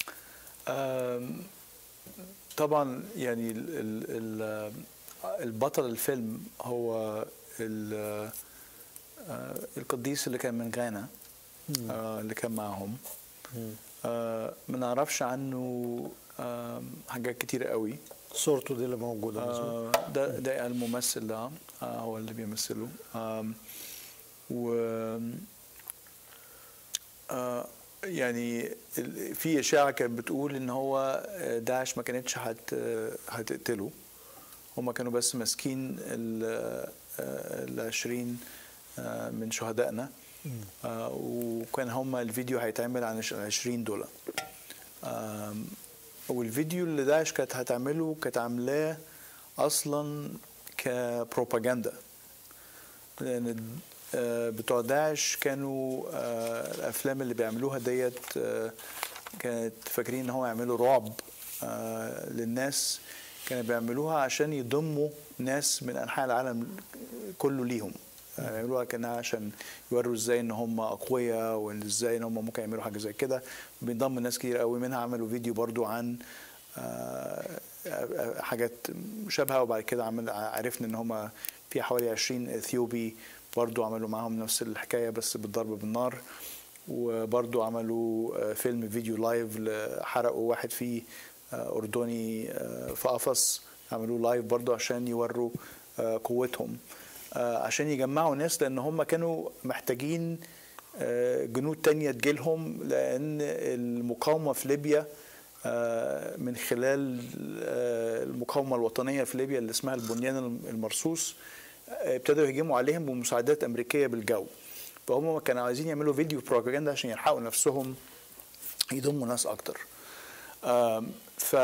B: طبعا يعني ال ال البطل الفيلم هو القديس اللي كان من غانا، اللي كان معهم. آه ما نعرفش عنه آه حاجات كتير قوي.
A: صورته دي اللي موجوده
B: آه ده ده الممثل ده آه هو اللي بيمثله. آه و آه يعني في اشاعه كانت بتقول ان هو داعش ما كانتش هت هتقتله، هم كانوا بس ماسكين ال عشرين من شهدائنا. آه وكان هم الفيديو هيتعمل عن عشرين دولار. آه والفيديو اللي داعش كانت هتعمله كانت عاملاه اصلا كبروباجندا، لان آه بتوع داعش كانوا آه الافلام اللي بيعملوها ديت آه كانت فاكرين ان هو يعملوا رعب آه للناس، كانوا بيعملوها عشان يضموا ناس من انحاء العالم كله ليهم، يعملوها كانها عشان يوروا ازاي ان هم اقوياء وازاي ان هم ممكن يعملوا حاجه زي كده. بينضم ناس كتير قوي منها عملوا فيديو برضو عن حاجات شبهه، وبعد كده عمل عرفنا ان هم في حوالي عشرين اثيوبي برضو عملوا معاهم نفس الحكايه بس بالضرب بالنار. وبرضو عملوا فيلم فيديو لايف حرقوا واحد فيه اردني في قفص، عملوه لايف برضو عشان يوروا قوتهم، عشان يجمعوا ناس، لان هم كانوا محتاجين جنود تانية تجيلهم، لان المقاومة في ليبيا من خلال المقاومة الوطنية في ليبيا اللي اسمها البنيان المرصوص ابتدوا يهجموا عليهم بمساعدات أمريكية بالجو، فهم كانوا عايزين يعملوا فيديو بروباجندا عشان يلحقوا نفسهم يضموا ناس أكتر. ف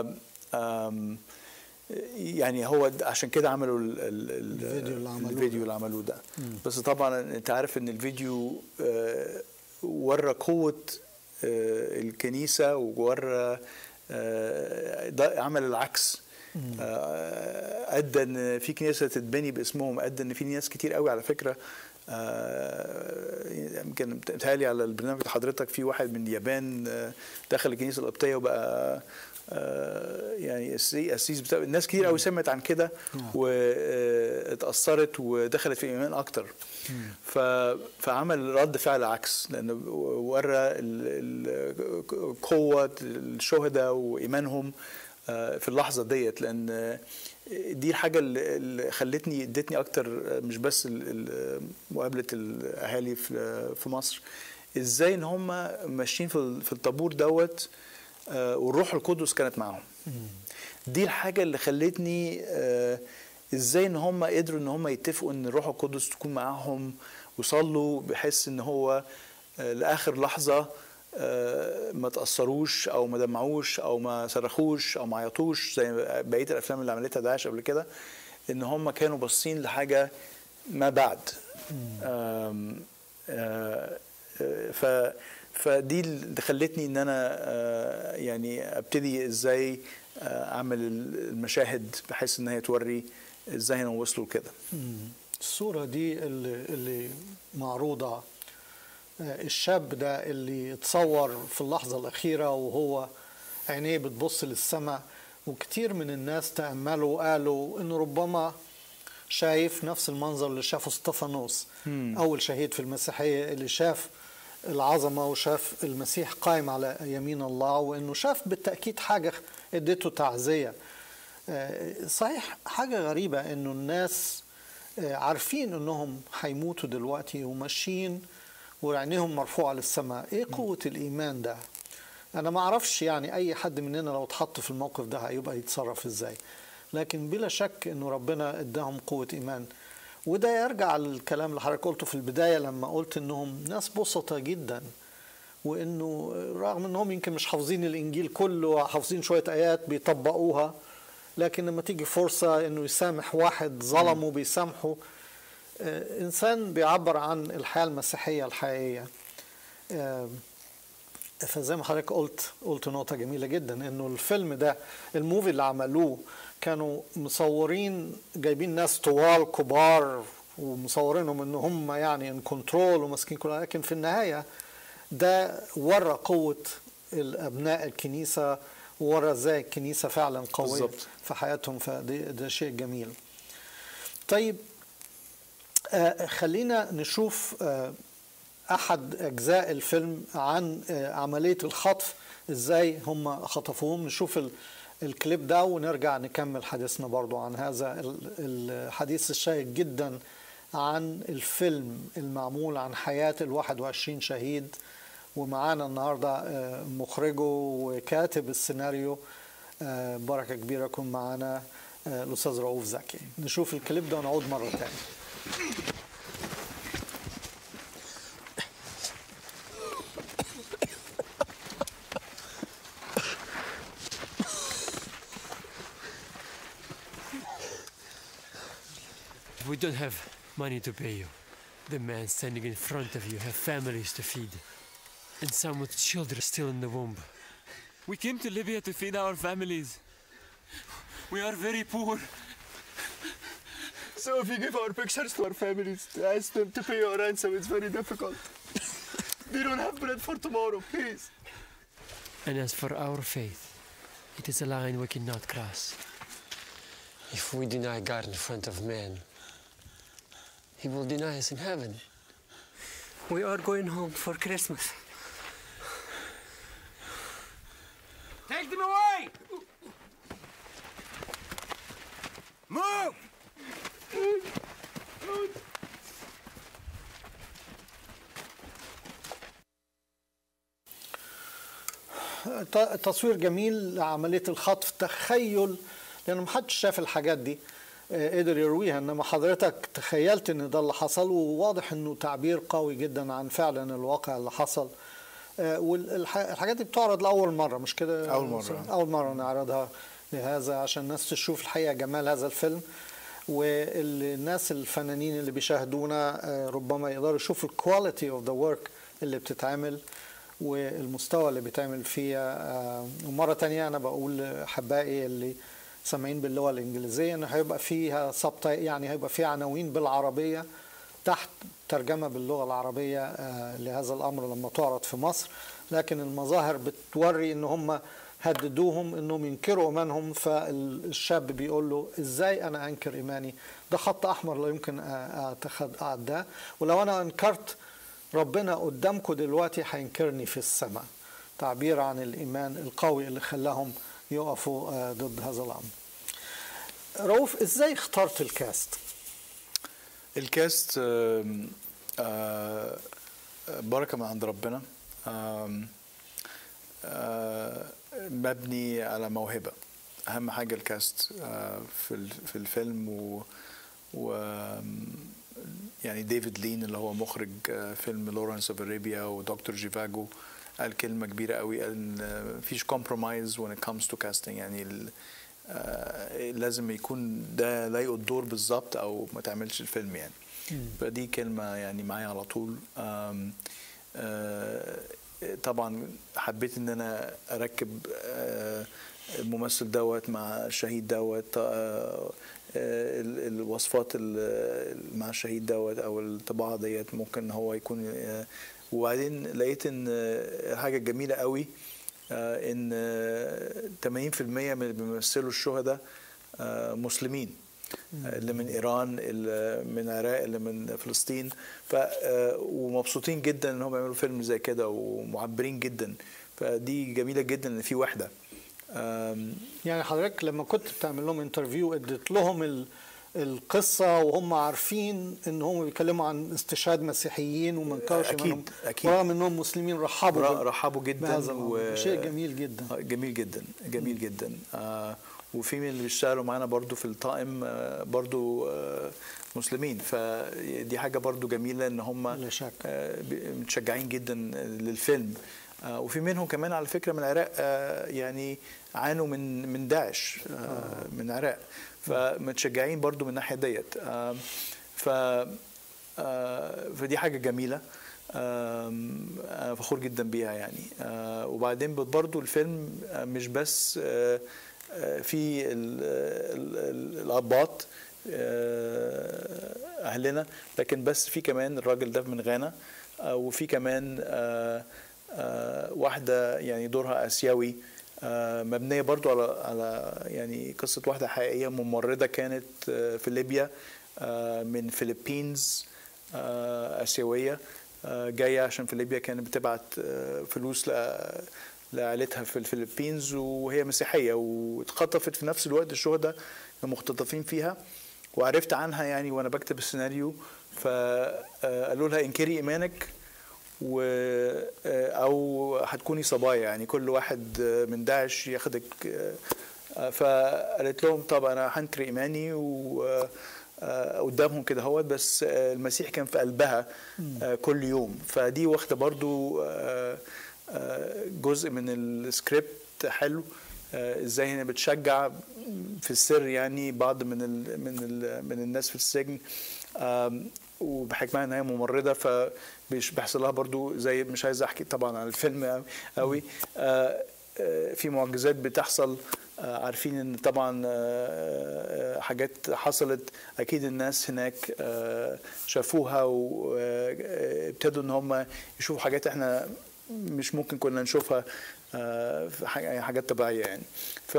B: يعني هو عشان كده عملوا ال ال الفيديو اللي عملوه الفيديو اللي عملوه ده. مم. بس طبعا انت عارف ان الفيديو آه ورى قوه آه الكنيسه، وورى آه عمل العكس. ادى ان في كنيسه تتبني باسمهم، ادى ان في ناس كتير قوي على فكره. يمكن متهيألي على البرنامج بتاع حضرتك في واحد من اليابان دخل الكنيسه القبطيه وبقى يعني السيس بتاع الناس كتير قوي سمعت عن كده واتأثرت ودخلت في ايمان اكتر. فعمل رد فعل عكس، لانه ورى قوه الشهداء وايمانهم في اللحظه ديت، لان دي الحاجه اللي خلتني ادتني اكتر، مش بس مقابله الاهالي في مصر، ازاي ان هم ماشيين في الطابور دوت والروح القدس كانت معهم. دي الحاجه اللي خلتني ازاي ان هم قدروا ان هم يتفقوا ان الروح القدس تكون معاهم وصلوا بحس ان هو لاخر لحظه ما تأثروش او ما دمعوش او ما صرخوش او ما عيطوش زي بقيه الافلام اللي عملتها داعش قبل كده، ان هم كانوا باصين لحاجه ما بعد. آم آم ف فدي اللي خلتني ان انا يعني ابتدي ازاي اعمل المشاهد بحيث ان هي توري ازاي هم وصلوا كده.
A: الصوره دي اللي, اللي معروضه، الشاب ده اللي اتصور في اللحظة الأخيرة وهو عينيه بتبص للسماء، وكتير من الناس تأملوا وقالوا إنه ربما شايف نفس المنظر اللي شافه استفانوس أول شهيد في المسيحية، اللي شاف العظمة وشاف المسيح قائم على يمين الله، وإنه شاف بالتأكيد حاجة ادته تعزية. صحيح حاجة غريبة إنه الناس عارفين إنهم هيموتوا دلوقتي وماشيين وعينيهم مرفوعة للسماء. ايه قوة الإيمان ده؟ أنا ما أعرفش يعني أي حد مننا لو اتحط في الموقف ده هيبقى يتصرف إزاي، لكن بلا شك إنه ربنا اداهم قوة إيمان. وده يرجع للكلام اللي حضرتك قلته في البداية لما قلت إنهم ناس بسطة جدا، وإنه رغم إنهم يمكن مش حافظين الإنجيل كله، حافظين شوية آيات بيطبقوها، لكن لما تيجي فرصة إنه يسامح واحد ظلمه بيسامحه. إنسان بيعبر عن الحياة المسيحية الحقيقية. فزي ما حضرتك قلت قلت نقطة جميلة جدا، إنه الفيلم ده الموفي اللي عملوه كانوا مصورين، جايبين ناس طوال كبار ومصورينهم إن هم يعني ان كنترول وماسكين كل، لكن في النهاية ده ورى قوة الأبناء الكنيسة وورى ازاي الكنيسة فعلا قوية بالزبط في حياتهم. فده شيء جميل. طيب آه خلينا نشوف آه أحد أجزاء الفيلم عن آه عملية الخطف، إزاي هم خطفوهم. نشوف الكليب ده ونرجع نكمل حديثنا برضو عن هذا الحديث الشيق جدا عن الفيلم المعمول عن حياة الواحد وعشرين شهيد. ومعانا النهاردة آه مخرجه وكاتب السيناريو، آه بركة كبيرة يكون معانا آه الأستاذ رؤوف زكي. نشوف الكليب ده ونعود مرة تانية.
K: We don't have money to pay you. The men standing in front of you have families to feed, and some with children still in the womb.
H: We came to Libya to feed our families. We are very poor.
I: So if you give our pictures to our families to ask them to pay your ransom, it's very difficult. They don't have bread for tomorrow, please.
K: And as for our faith, it is a line we cannot cross. If we deny God in front of man, He will deny us in heaven.
L: We are going home for Christmas.
M: Take them away! Move!
A: تصوير جميل لعملية الخطف، تخيل، لأنه محدش شاف الحاجات دي قدر يرويها، انما حضرتك تخيلت ان ده اللي حصل، وواضح انه تعبير قوي جدا عن فعلا الواقع اللي حصل. والحاجات دي بتعرض لاول مره، مش كده؟
B: اول مره
A: اول مره نعرضها لهذا عشان الناس تشوف الحقيقه جمال هذا الفيلم، والناس الفنانين اللي بيشاهدونا ربما يقدروا يشوفوا الكواليتي اوف ذا ورك اللي بتتعمل والمستوى اللي بيتعمل فيها. ومره تانية انا بقول احبائي اللي سامعين باللغه الانجليزيه انه هيبقى فيها سبت، يعني هيبقى فيها عناوين بالعربيه تحت ترجمه باللغه العربيه لهذا الامر لما تعرض في مصر. لكن المظاهر بتوري ان هم هددوهم انهم ينكروا ايمانهم، فالشاب بيقول له ازاي انا انكر ايماني؟ ده خط احمر لا يمكن اعداه، ولو انا انكرت ربنا قدامكم دلوقتي هينكرني في السماء. تعبير عن الايمان القوي اللي خلاهم يقفوا ضد هذا الامر. رؤوف، ازاي اخترت الكاست؟
B: الكاست بركه من عند ربنا، مبني على موهبه. اهم حاجه الكاست في في الفيلم، و, و يعني ديفيد لين اللي هو مخرج فيلم لورنس اوف ارابيا ودكتور جيفاجو قال كلمه كبيره قوي، قال ان مفيش كومبرومايز when it comes to casting. يعني لازم يكون ده لايق الدور بالظبط او ما تعملش الفيلم يعني. فدي كلمه يعني معايا على طول. آم آم طبعا حبيت ان انا اركب الممثل دوت مع الشهيد دوت، الوصفات مع الشهيد دوت او الطباعه ديت ممكن هو يكون. وبعدين لقيت ان حاجه جميله قوي ان ثمانين بالمئة من اللي بيمثلوا الشهداء مسلمين، اللي من ايران، اللي من العراق، اللي من فلسطين. ف ومبسوطين جدا ان هم بيعملوا فيلم زي كده ومعبرين جدا. فدي جميله جدا ان في وحده.
A: يعني حضرتك لما كنت بتعمل لهم انترفيو اديت لهم القصه وهم عارفين ان هم بيتكلموا عن استشهاد مسيحيين وما انكرش منهم، ورغم انهم مسلمين رحبوا
B: رحبوا جدا
A: و... شيء جميل جدا
B: جميل جدا جميل جدا. آه وفي من اللي بيشتغلوا معانا برضو في الطاقم آه برضو آه مسلمين، فدي حاجه برضو جميله ان هم آه متشجعين جدا للفيلم. آه وفي منهم كمان على فكره من العراق، آه يعني عانوا من من داعش آه من العراق، فمتشجعين برضو من الناحيه ديت. آه ف آه فدي حاجه جميله، آه فخور جدا بيها يعني. آه وبعدين برضو الفيلم مش بس آه في الاباط آه اهلنا، لكن بس في كمان الراجل ده من غانا، آه وفي كمان آه آه واحده يعني دورها اسيوي، آه مبنيه برضو على على يعني قصه واحده حقيقيه ممرضه كانت آه في ليبيا، آه من فيلبينز، آه اسيويه، آه جايه عشان في ليبيا كانت بتبعت آه فلوس لعائلتها في الفلبينز، وهي مسيحيه واتخطفت في نفس الوقت الشهداء المختطفين فيها. وعرفت عنها يعني وانا بكتب السيناريو، فقالوا لها انكري ايمانك و او هتكوني صبايا، يعني كل واحد من داعش ياخدك. فقالت لهم طب انا هنكر ايماني و قدامهم كده هوت، بس المسيح كان في قلبها كل يوم. فدي واخده برضو جزء من السكريبت حلو، ازاي هنا بتشجع في السر يعني بعض من ال من ال من الناس في السجن، وبحكمها ان هي ممرضه، فبيحصل لها برضو زي، مش عايز احكي طبعا عن الفيلم قوي، في معجزات بتحصل. عارفين ان طبعا حاجات حصلت اكيد الناس هناك شافوها وابتدوا ان هم يشوفوا حاجات احنا مش ممكن كنا نشوفها في حاجات طبيعيه يعني. ف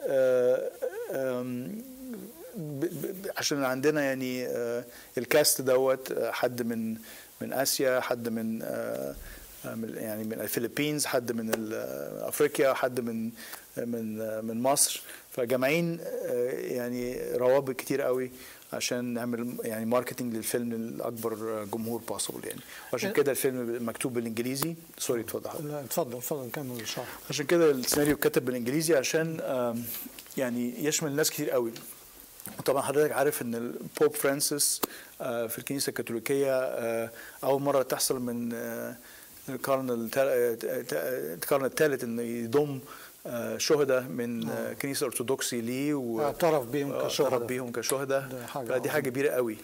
B: عشان عندنا يعني الكاست دوت حد من من اسيا، حد من يعني من الفلبينز، حد من افريقيا، حد من من من مصر، فجامعين يعني روابط كتير قوي عشان نعمل يعني ماركتنج للفيلم لاكبر جمهور بوسيبل يعني. وعشان كده الفيلم مكتوب بالانجليزي. سوري اتفضل.
A: لا اتفضل اتفضل كمل الشرح.
B: عشان كده السيناريو كتب بالانجليزي عشان يعني يشمل ناس كتير قوي. طبعا حضرتك عارف ان البوب فرانسيس في الكنيسه الكاثوليكيه اول مره تحصل من القرن القرن الثالث انه يضم شهداء من آه. كنيسه ارثوذكسي ليه
A: واعترف بيهم كشهداء
B: اعترف بيهم كشهداء فدي حاجه كبيره قوي.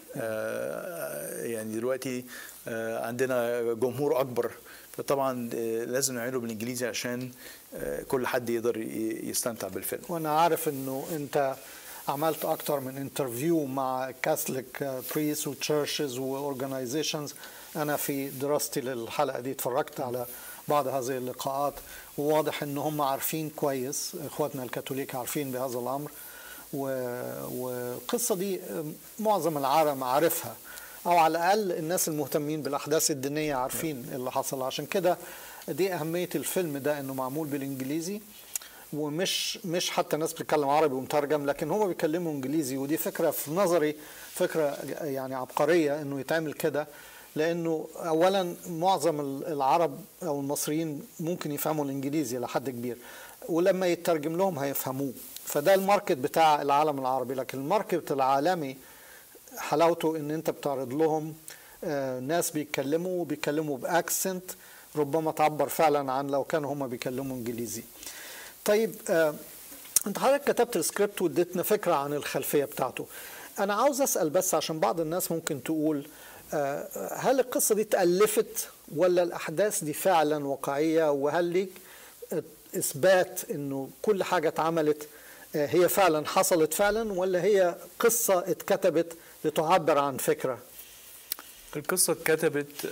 B: آه يعني دلوقتي آه عندنا جمهور اكبر، فطبعا لازم نعمله بالانجليزي عشان آه كل حد يقدر يستمتع بالفيلم.
A: وانا عارف انه انت عملت اكتر من انترفيو مع كاثوليك بريس وتشيرشز واورجنايزيشنز. انا في دراستي للحلقه دي اتفرجت على بعض هذه اللقاءات، وواضح ان هم عارفين كويس، اخواتنا الكاثوليك عارفين بهذا الامر، والقصه دي معظم العالم عارفها، او على الاقل الناس المهتمين بالاحداث الدينيه عارفين اللي حصل. عشان كده دي اهميه الفيلم ده، انه معمول بالانجليزي، ومش مش حتى ناس بتتكلم عربي ومترجم، لكن هم بيتكلموا انجليزي. ودي فكره في نظري فكره يعني عبقريه انه يتعمل كده، لانه اولا معظم العرب او المصريين ممكن يفهموا الانجليزي لحد كبير، ولما يترجم لهم هيفهموه. فده الماركت بتاع العالم العربي. لكن الماركت العالمي حلاوته ان انت بتعرض لهم ناس بيتكلموا وبيتكلموا باكسنت ربما تعبر فعلا عن لو كانوا هم بيتكلموا انجليزي. طيب انت حضرتك كتبت السكريبت واديتنا فكره عن الخلفيه بتاعته. انا عاوز اسال بس عشان بعض الناس ممكن تقول هل القصة دي تألفت ولا الأحداث دي فعلا واقعية، وهل ليك إثبات إنه كل حاجة اتعملت هي فعلا حصلت فعلا، ولا هي قصة اتكتبت لتعبر عن فكرة؟
B: القصة اتكتبت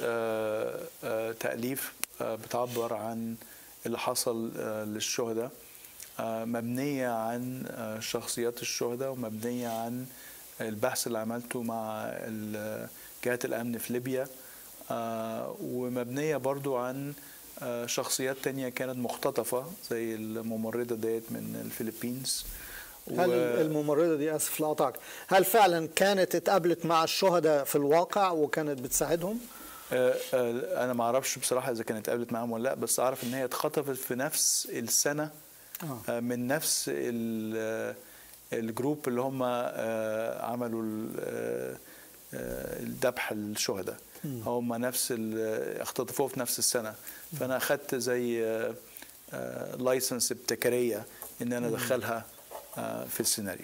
B: تأليف بتعبر عن اللي حصل للشهداء، مبنية عن شخصيات الشهداء ومبنية عن البحث اللي عملته مع جهات الأمن في ليبيا، آه ومبنية برضو عن آه شخصيات تانية كانت مختطفة زي الممرضة ديت من الفلبينز.
A: هل الممرضة دي، أسف لقطعك، هل فعلا كانت اتقابلت مع الشهداء في الواقع وكانت بتساعدهم؟
B: آه آه أنا ما أعرفش بصراحة إذا كانت اتقابلت معهم ولا لا، بس أعرف إن هي اتخطفت في نفس السنة آه. آه من نفس الجروب اللي هم آه عملوا آه الذبح الشهداء، هم نفس اختطفوه في نفس السنه. فانا اخذت زي لايسنس ابتكاريه ان انا ادخلها في السيناريو.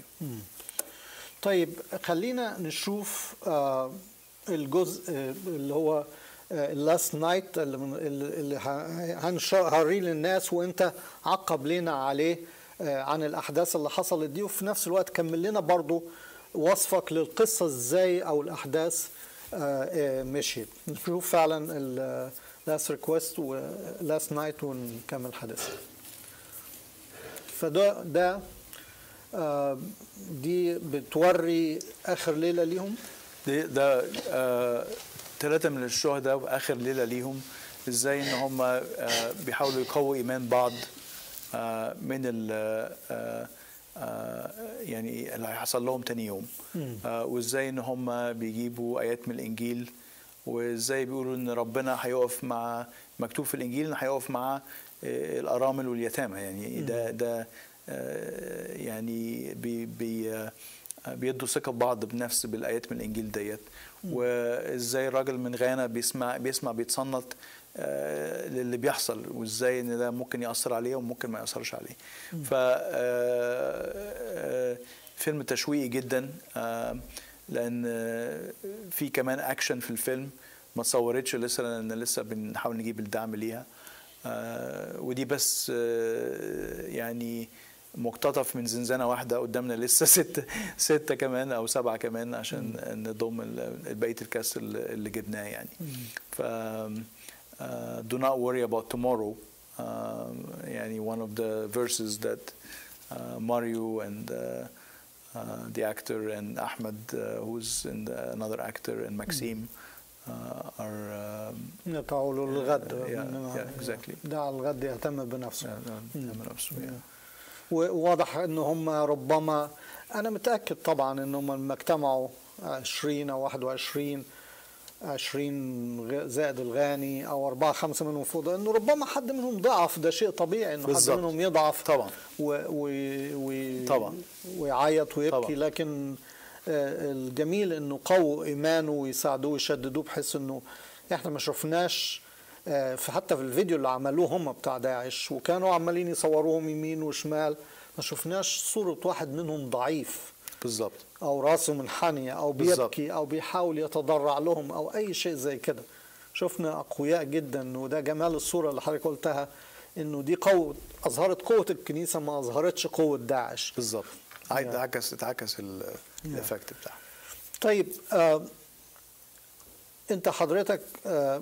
A: طيب خلينا نشوف الجزء اللي هو اللاست نايت اللي هنوريه للناس، وانت عقب لنا عليه عن الاحداث اللي حصلت دي، وفي نفس الوقت كمل لنا برضو وصفك للقصة ازاي او الاحداث مشيت. نشوف فعلا لاست ريكوست ولاست نايت ونكمل الحدث. فده ده دي بتوري اخر ليلة ليهم.
B: دي ده ثلاثة من الشهداء واخر ليلة ليهم، ازاي ان هم بيحاولوا يقووا ايمان بعض من ال آه يعني اللي هيحصل لهم تاني يوم، آه وازاي ان هم بيجيبوا ايات من الانجيل، وازاي بيقولوا ان ربنا هيقف مع، مكتوب في الانجيل ان هيقف مع آه الارامل واليتامى. يعني ده ده آه يعني بي بي آه بيدوا ثقه ببعض بنفس بالايات من الانجيل ديت. وازاي الراجل من غانا بيسمع بيسمع بيتصنت آه للي بيحصل، وازاي ان ده ممكن ياثر عليه وممكن ما ياثرش عليه. ف فيلم تشويقي جدا، آه لان في كمان اكشن في الفيلم ما تصورتش لسه، لان لسه بنحاول نجيب الدعم ليها. آه ودي بس آه يعني مقتطف من زنزانة واحدة، قدامنا لسه ستة ستة كمان أو سبعة كمان عشان نضم بقية الكاست اللي جبناه يعني. ف uh, do not worry about tomorrow. Uh, يعني one of the verses that uh, Mario and uh, uh, the actor and Ahmed uh, who's in the, another actor and Maxime uh, are
A: يطاول الغد.
B: yeah, yeah, exactly.
A: دع الغد يهتم بنفسه.
B: يهتم بنفسه.
A: وواضح ان هم ربما، انا متاكد طبعا ان هم لما اجتمعوا عشرين او واحد وعشرين عشرين زائد الغاني او أربعة خمسة منهم فوق، انه ربما حد منهم ضعف. ده شيء طبيعي انه حد منهم يضعف
B: طبعا
A: و و و
B: طبعا
A: ويعيط ويبكي
B: طبعا.
A: لكن الجميل انه قووا ايمانه ويساعدوه ويشددوه، بحيث انه احنا ما شفناش حتى في الفيديو اللي عملوه هم بتاع داعش وكانوا عمالين يصوروهم يمين وشمال، ما شفناش صورة واحد منهم ضعيف
B: بالظبط
A: او راسه منحنية او بيبكي او بيحاول يتضرع لهم او اي شيء زي كده. شفنا اقوياء جدا، وده جمال الصورة اللي حضرتك قلتها، انه دي قوة اظهرت قوة الكنيسة ما اظهرتش قوة داعش.
B: بالظبط، اتعكس اتعكس الايفكت بتاعها.
A: طيب آه انت حضرتك آه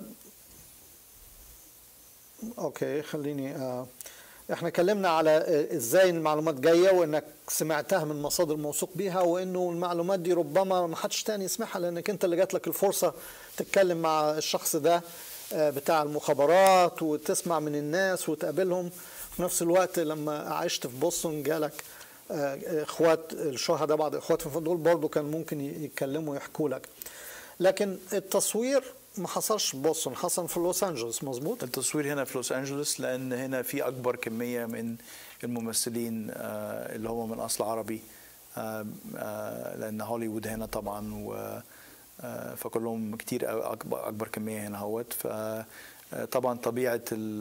A: اوكي خليني آه احنا اتكلمنا على آه ازاي المعلومات جايه وانك سمعتها من مصادر موثوق بيها، وانه المعلومات دي ربما ما حدش تاني يسمعها لانك انت اللي جات لك الفرصه تتكلم مع الشخص ده آه بتاع المخابرات وتسمع من الناس وتقابلهم. في نفس الوقت لما عشت في بوسطن جالك آه اخوات الشهداء، بعض اخواتهم دول برضه كان ممكن يتكلموا ويحكوا لك. لكن التصوير ما حصلش في بوسطن، حصل في لوس أنجلوس. مظبوط؟
B: التصوير هنا في لوس أنجلوس لأن هنا في أكبر كمية من الممثلين اللي هم من أصل عربي، لأن هوليوود هنا طبعا، و فكلهم كتير أكبر, أكبر كمية هنا هوت. فطبعا طبيعة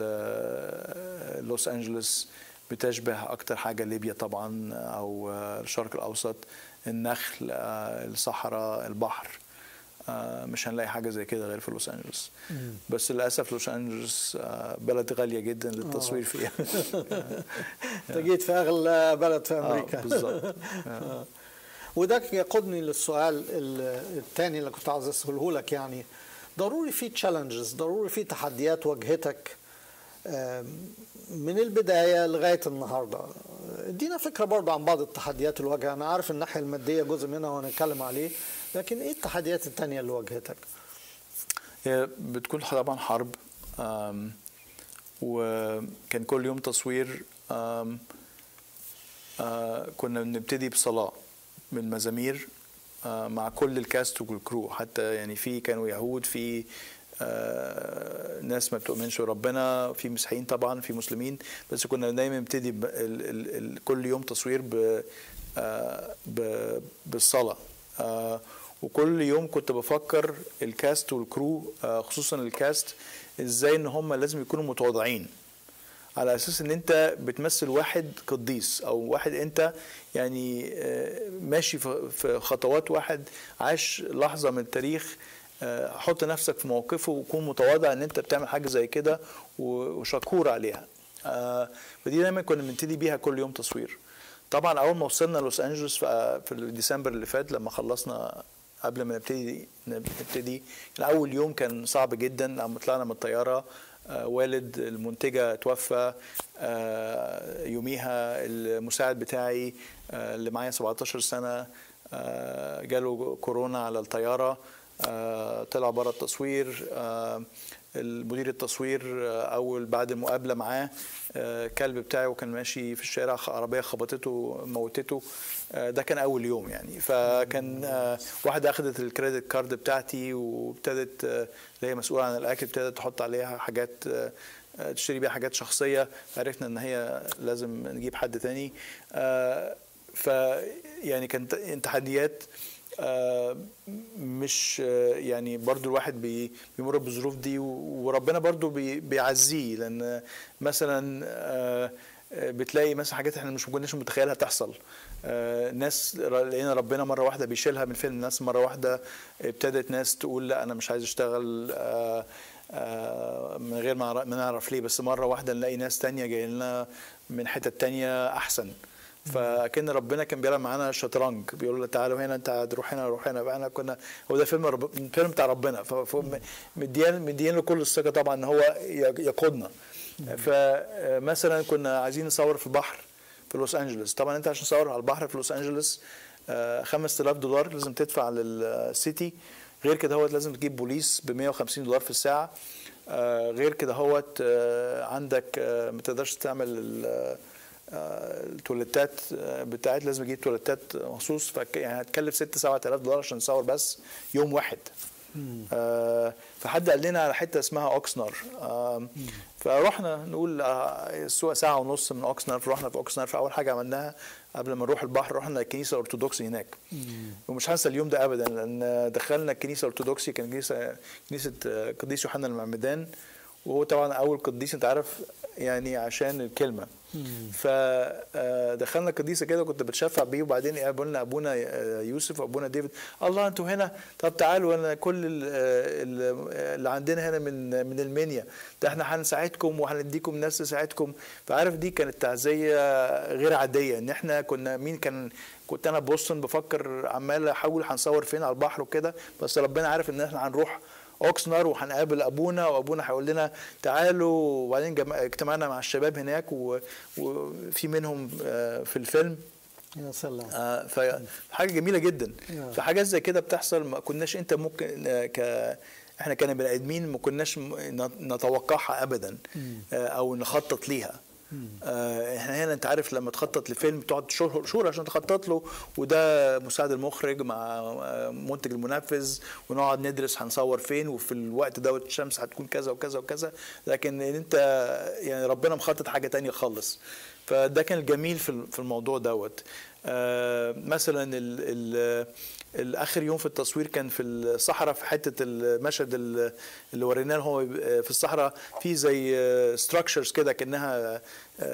B: لوس أنجلوس بتشبه أكتر حاجة ليبيا طبعا أو الشرق الأوسط، النخل، الصحراء، البحر. مش هنلاقي حاجه زي كده غير في لوس أنجلوس. بس للاسف لوس أنجلوس بلد غاليه جدا للتصوير فيها.
A: انت جيت في اغلى بلد في امريكا.
B: آه بالظبط.
A: وده يقودني للسؤال الثاني اللي كنت عاوز اساله لك. يعني ضروري في تشالنجز، ضروري في تحديات واجهتك من البدايه لغايه النهارده. ادينا فكره برضه عن بعض التحديات اللي واجهها. انا عارف الناحيه الماديه جزء منها وهنتكلم عليه، لكن ايه التحديات الثانيه اللي واجهتك؟
B: هي بتكون طبعا حرب، وكان كل يوم تصوير. آم آم كنا بنبتدي بصلاه من مزامير مع كل الكاست والكرو، حتى يعني في كانوا يهود، في آه ناس ما بتؤمنش بربنا، في مسيحيين طبعا، في مسلمين، بس كنا دايما نبتدي كل يوم تصوير ب آه بالصلاه. آه وكل يوم كنت بفكر الكاست والكرو، آه خصوصا الكاست، ازاي ان هم لازم يكونوا متواضعين، على اساس ان انت بتمثل واحد قديس او واحد انت يعني آه ماشي في خطوات واحد عاش لحظه من التاريخ. حط نفسك في موقفه وكون متواضع ان انت بتعمل حاجه زي كده وشكور عليها. فدي دايما كنا بنبتدي بيها كل يوم تصوير. طبعا اول ما وصلنا لوس أنجلوس في ديسمبر اللي فات، لما خلصنا قبل ما نبتدي نبتدي اول يوم كان صعب جدا. لما طلعنا من الطياره والد المنتجه توفى يوميها. المساعد بتاعي اللي معايا سبعتاشر سنه جاله كورونا على الطياره، آه طلع بره التصوير. آه المدير التصوير آه اول بعد المقابله معاه آه كلب بتاعي وكان ماشي في الشارع، عربيه خبطته موتته. آه ده كان اول يوم يعني. فكان آه واحده اخذت الكريدت كارد بتاعتي وابتدت آه اللي هي مسؤوله عن الاكل، ابتدت تحط عليها حاجات آه تشتري بيها حاجات شخصيه. عرفنا ان هي لازم نجيب حد تاني. آه ف يعني كانت تحديات. آه مش آه يعني برضو الواحد بي بيمر بالظروف دي، وربنا برضو بي بيعزيه، لان مثلا آه بتلاقي مثلا حاجات احنا مش كناش متخيلها تحصل. آه ناس لقينا ربنا مره واحده بيشيلها من فيلم. ناس مره واحده ابتدت ناس تقول لا انا مش عايز اشتغل آه آه من غير ما نعرف ليه، بس مره واحده نلاقي ناس تانية جاي لنا من حتت تانية احسن. فكان ربنا كان بيلعب معانا شطرنج، بيقول له تعالوا هنا، انت تروح هنا، روح هنا. احنا كنا هو ده فيلم رب... فيلم بتاع ربنا، فمديان مديان له كل الثقه طبعا ان هو يقودنا. فمثلا كنا عايزين نصور في البحر في لوس أنجلوس. طبعا انت عشان تصور على البحر في لوس أنجلوس خمسة آلاف دولار لازم تدفع للسيتي. غير كده هو لازم تجيب بوليس ب مية وخمسين دولار في الساعه. غير كده هو عندك ما تقدرش تعمل التوليتات بتاعت، لازم اجيب توليتات مخصوص. يعني هتكلف ستة سبعة آلاف دولار عشان نصور بس يوم واحد. آه فحد قال لنا على حته اسمها اوكسنار. آه فروحنا نقول السوق ساعه ونص من اوكسنار. فرحنا في اوكسنار. فاول حاجه عملناها قبل ما نروح البحر رحنا الكنيسه الارثوذكسي هناك. ومش هنسى اليوم ده ابدا، لان دخلنا الكنيسه الارثوذكسي، كان كنيسه كنيسه قديس يوحنا المعمدان. وهو طبعا اول قديس انت عارف يعني عشان الكلمه. فدخلنا القديسه كده كنت بتشفع بيه، وبعدين قابلنا ابونا يوسف وابونا ديفيد، الله انتوا هنا، طب تعالوا انا كل اللي عندنا هنا من من المنيا ده احنا هنساعدكم وهنديكم ناس تساعدكم. فعارف دي كانت تعزيه غير عاديه، ان احنا كنا مين كان كنت انا بوسطن بفكر عمال احاول هنصور فين على البحر وكده، بس ربنا عارف ان احنا هنروح اوكسنار وهنقابل ابونا، وابونا هيقول لنا تعالوا. وبعدين اجتمعنا مع الشباب هناك وفي منهم في الفيلم.
A: يا سلام.
B: فحاجه جميله جدا. فحاجات زي كده بتحصل ما كناش انت ممكن ك احنا كنا بني ادمين ما كناش نتوقعها ابدا او نخطط ليها. احنا هنا انت عارف لما تخطط لفيلم بتقعد شهور شهور عشان تخطط له، وده مساعد المخرج مع منتج المنفذ، ونقعد ندرس هنصور فين وفي الوقت دوت الشمس هتكون كذا وكذا وكذا. لكن انت يعني ربنا مخطط حاجه تانية خالص. فده كان الجميل في الموضوع دوت. مثلا ال ال الاخر يوم في التصوير كان في الصحراء، في حته المشهد اللي وريناه هو في الصحراء في زي ستراكشرز كده كانها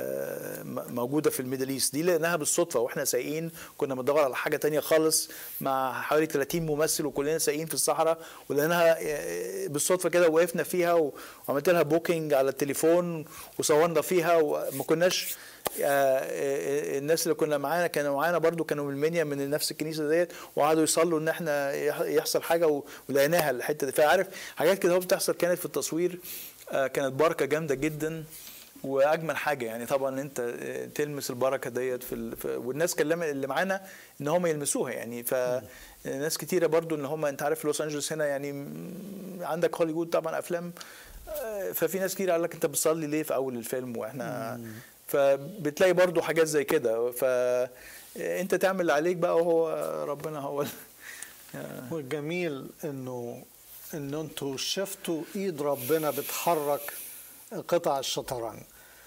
B: موجوده في الميدل ايست. دي لقيناها بالصدفه واحنا سايقين، كنا بندور على حاجه تانية خالص مع حوالي ثلاثين ممثل وكلنا سايقين في الصحراء، ولقيناها بالصدفه كده وقفنا فيها وعملت لها بوكينج على التليفون وصورنا فيها. وما كناش الناس اللي كنا معانا كانوا معانا برضو كانوا من المنيا من نفس الكنيسه ديت، وقعدوا يصلوا ان احنا يحصل حاجه ولقيناها الحته دي. فعارف حاجات كده هو بتحصل كانت في التصوير كانت بركه جامده جدا. واجمل حاجه يعني طبعا انت تلمس البركه ديت في, ال... في والناس كلام اللي معانا ان هم يلمسوها يعني. فناس كتيره برضو ان هم انت عارف لوس انجلوس هنا يعني عندك هوليوود طبعا افلام، ففي ناس كتير قال لك انت بتصلي ليه في اول الفيلم واحنا مم. فبتلاقي برضو حاجات زي كده، فانت تعمل اللي عليك بقى وهو ربنا هو.
A: والجميل انه انه انتوا شفتوا ايد ربنا بتحرك قطع الشطرنج،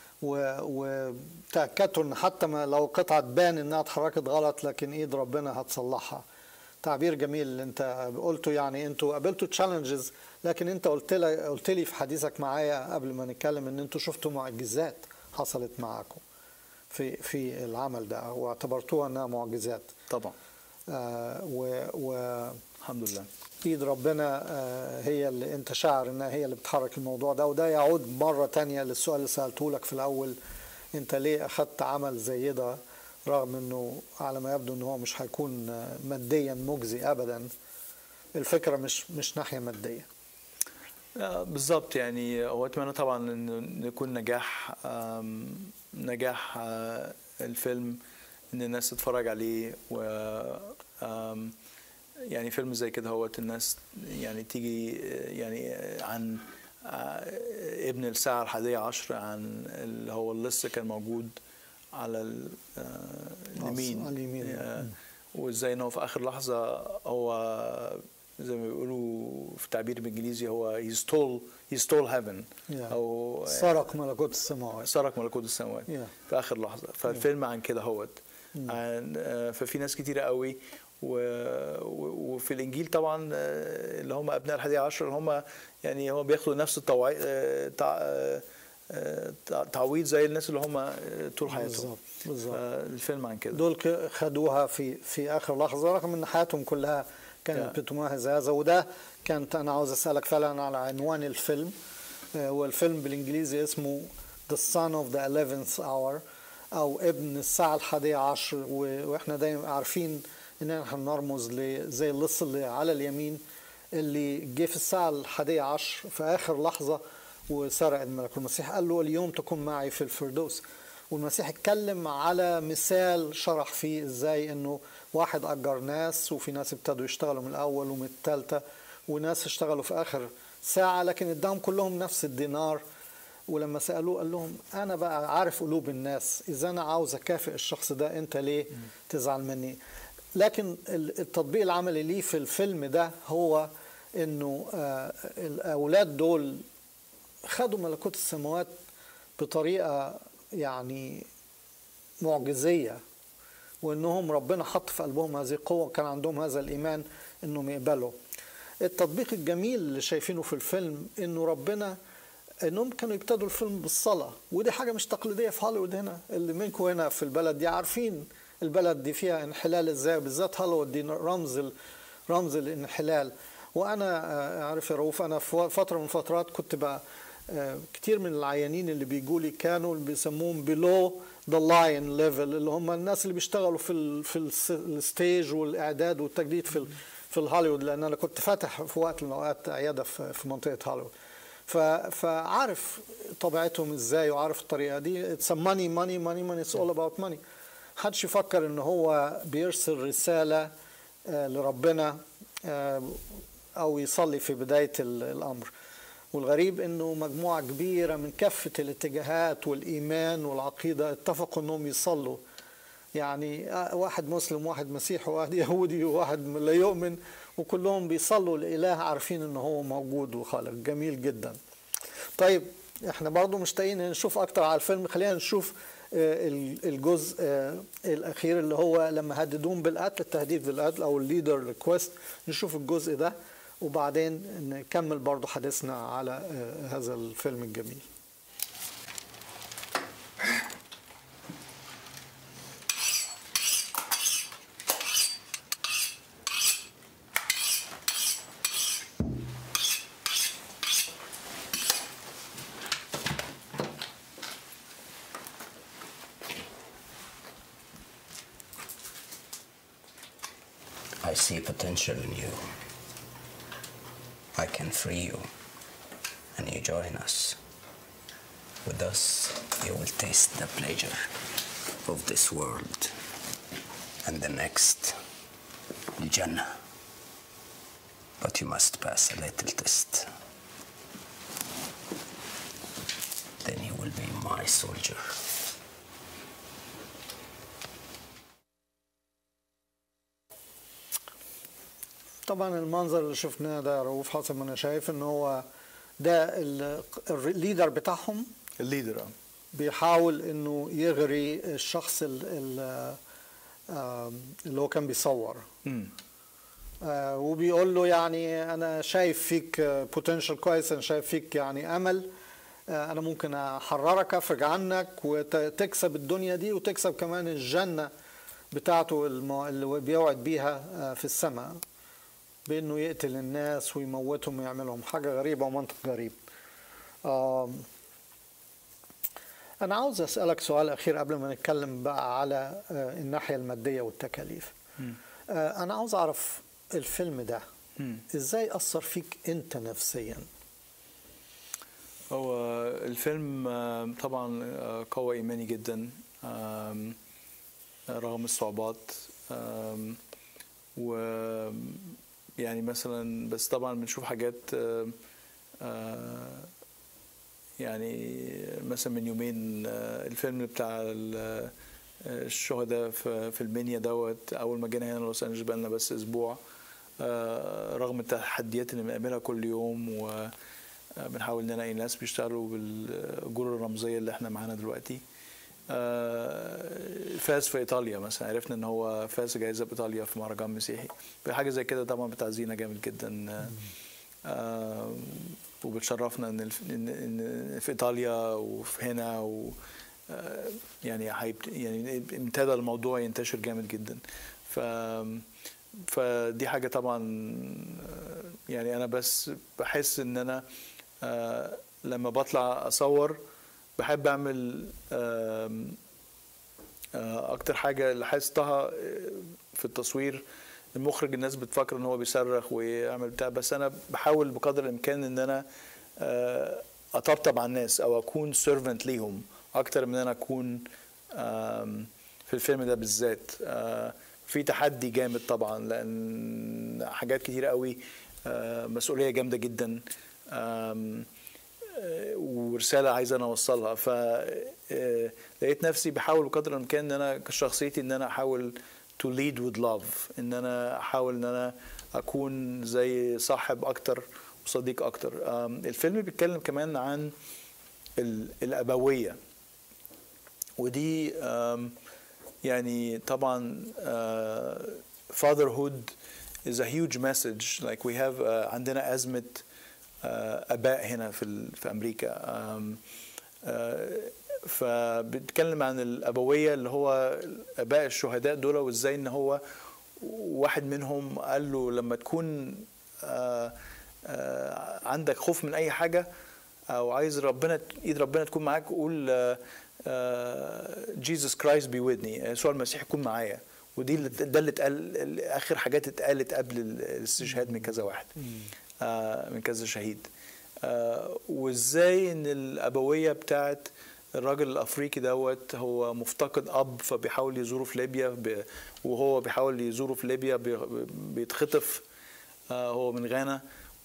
A: وتاكدتوا ان حتى ما لو قطعه تبان انها اتحركت غلط لكن ايد ربنا هتصلحها. تعبير جميل اللي انت قلته. يعني انتوا قابلتوا تشالنجز، لكن انت قلت لي قلت لي في حديثك معايا قبل ما نتكلم ان انتوا شفتوا معجزات حصلت معاكم في في العمل ده واعتبرتوها انها معجزات.
B: طبعا.
A: آه و, و
B: الحمد لله
A: ايد ربنا آه هي اللي انت شاعر انها هي اللي بتحرك الموضوع ده. وده يعود مره تانية للسؤال اللي سالته لك في الاول، انت ليه اخذت عمل زي ده رغم انه على ما يبدو انه هو مش هيكون ماديا مجزي ابدا. الفكره مش مش ناحيه ماديه.
B: بالظبط. يعني هو اتمنى طبعا انه يكون نجاح نجاح الفيلم ان الناس تتفرج عليه، و يعني فيلم زي كده هو الناس يعني تيجي يعني عن ابن الساعة الحادية عشر، عن اللي هو اللي لسه كان موجود على اليمين، وازاي انه في اخر لحظة هو زي ما بيقولوا في تعبير بالانجليزي هو he stole he stole heaven
A: yeah.
B: او
A: سرق ملكوت السماوات
B: سرق ملكوت السماوات yeah. في اخر لحظه. فالفيلم yeah. عن كده هوت mm. عن ففي ناس كتيره قوي و... وفي الانجيل طبعا اللي هم ابناء الحادية عشر اللي هم يعني هم بياخدوا نفس التوعي... تعويض زي الناس اللي هم طول حياتهم.
A: بالظبط.
B: الفيلم عن كده
A: دول خدوها في في اخر لحظه رغم ان حياتهم كلها كانت بتماهز هذا. وده كانت انا عاوز اسالك فعلا على عنوان الفيلم. والفيلم بالانجليزي اسمه The Son of the eleventh Hour او ابن الساعه الحادية عشر. واحنا دايما عارفين ان احنا نرمز زي اللص اللي على اليمين اللي جه في الساعه الحادية عشر في اخر لحظه وسرق الملك. المسيح قال له اليوم تكون معي في الفردوس. والمسيح اتكلم على مثال شرح فيه ازاي انه واحد اجر ناس، وفي ناس ابتدوا يشتغلوا من الاول ومن الثالثه، وناس اشتغلوا في اخر ساعه، لكن اداهم كلهم نفس الدينار. ولما سالوه قال لهم انا بقى عارف قلوب الناس، اذا انا عاوز اكافئ الشخص ده انت ليه تزعل مني؟ لكن التطبيق العملي ليه في الفيلم ده هو انه الاولاد دول خدوا ملكوت السماوات بطريقه يعني معجزيه، وانهم ربنا حط في قلبهم هذه القوه، كان عندهم هذا الايمان انهم يقبلوا. التطبيق الجميل اللي شايفينه في الفيلم انه ربنا انهم كانوا يبتدوا الفيلم بالصلاه، ودي حاجه مش تقليديه في هوليوود. هنا اللي منكم هنا في البلد دي عارفين البلد دي فيها انحلال ازاي، بالذات هوليوود دي رمز ال... رمز الانحلال. وانا عارف يا رؤوف، انا في فتره من الفترات كنت بقى كتير من العيانين اللي بيجوا لي كانوا اللي بيسموهم below the line level، اللي هم الناس اللي بيشتغلوا في ال في الستيج والاعداد والتجديد في في الهوليوود، لان انا كنت فاتح في وقت من الاوقات عياده في في منطقه هوليوود. فعارف طبيعتهم ازاي وعارف الطريقه دي. it's a money money money money it's all about money. محدش يفكر ان هو بيرسل رساله لربنا او يصلي في بدايه الامر. والغريب انه مجموعه كبيره من كافه الاتجاهات والايمان والعقيده اتفقوا انهم يصلوا. يعني واحد مسلم وواحد مسيحي وواحد يهودي وواحد لا يؤمن، وكلهم بيصلوا لإله عارفين انه هو موجود وخالق. جميل جدا. طيب احنا برضو مشتاقين نشوف اكتر على الفيلم. خلينا نشوف الجزء الاخير اللي هو لما هددوهم بالقتل، التهديد بالقتل او الليدر ريكويست. نشوف الجزء ده وبعدين نكمل برضو حديثنا على هذا الفيلم الجميل.
G: I see potential in you. I can free you, and you join us. With us, you will taste the pleasure of this world and the next, Jannah. But you must pass a little test. Then you will be my soldier.
A: طبعا المنظر اللي شفناه ده يا رؤوف حسب ما انا شايف ان هو ده الليدر بتاعهم،
B: الليدر
A: بيحاول انه يغري الشخص اللي هو كان بيصور.
B: امم
A: آه وبيقول له يعني انا شايف فيك بوتنشال كويس، انا شايف فيك يعني امل، آه انا ممكن احررك افرج عنك وتكسب الدنيا دي وتكسب كمان الجنه بتاعته اللي بيوعد بيها في السماء، بانه يقتل الناس ويموتهم ويعملهم. حاجه غريبه ومنطق غريب. آه انا عاوز اسالك سؤال اخير قبل ما نتكلم بقى على آه الناحيه الماديه والتكاليف. آه انا عاوز اعرف الفيلم ده
B: مم.
A: ازاي اثر فيك انت نفسيا؟
B: هو الفيلم طبعا قوى ايماني جدا رغم الصعوبات، و يعني مثلا بس طبعا بنشوف حاجات يعني مثلا من يومين الفيلم بتاع الشهداء في المنيا دوت، اول ما جينا هنا لوس انجلوس بقالنا بس اسبوع، رغم التحديات اللي بنقابلها كل يوم وبنحاول نلاقي ناس بيشتغلوا بالاجور الرمزيه اللي احنا معانا دلوقتي. فاز في ايطاليا مثلا، عرفنا ان هو فاز جائزه بايطاليا في مهرجان مسيحي، حاجه زي كده طبعا بتعزينا جامد جدا. آه وبتشرفنا ان ان في ايطاليا وفي هنا و آه يعني يعني ابتدى الموضوع ينتشر جامد جدا. ف فدي حاجه طبعا يعني انا بس بحس ان انا آه لما بطلع اصور بحب اعمل آه آه اكتر حاجه لاحظتها في التصوير، المخرج الناس بتفكر ان هو بيصرخ ويعمل بتاع، بس انا بحاول بقدر الامكان ان انا اطبطب على الناس او اكون سيرفنت ليهم اكتر من ان انا اكون في الفيلم ده بالذات. في تحدي جامد طبعا لان حاجات كتير قوي، مسؤوليه جامده جدا ورساله عايز انا اوصلها، فلقيت نفسي بحاول بقدر الامكان ان انا كشخصيتي ان انا احاول to lead with love، ان انا احاول ان انا اكون زي صاحب اكتر وصديق اكتر. الفيلم بيتكلم كمان عن الابويه، ودي يعني طبعا fatherhood is a huge message. like we have عندنا ازمه اباء هنا في في امريكا. فبتكلم عن الابويه اللي هو اباء الشهداء دول، وازاي ان هو واحد منهم قال له لما تكون عندك خوف من اي حاجه او عايز ربنا ايد ربنا تكون معاك، قول جيسس كرايست بي وذ مي، يسوع المسيح يكون معايا. ودي ده اللي اتقال اخر حاجات اتقالت قبل الاستشهاد من كذا واحد، من كذا شهيد. وازاي ان الابويه بتاعت الراجل الافريقي دوت هو مفتقد اب، فبيحاول يزوره في ليبيا، وهو بيحاول يزوره في ليبيا بيتخطف هو من غانا،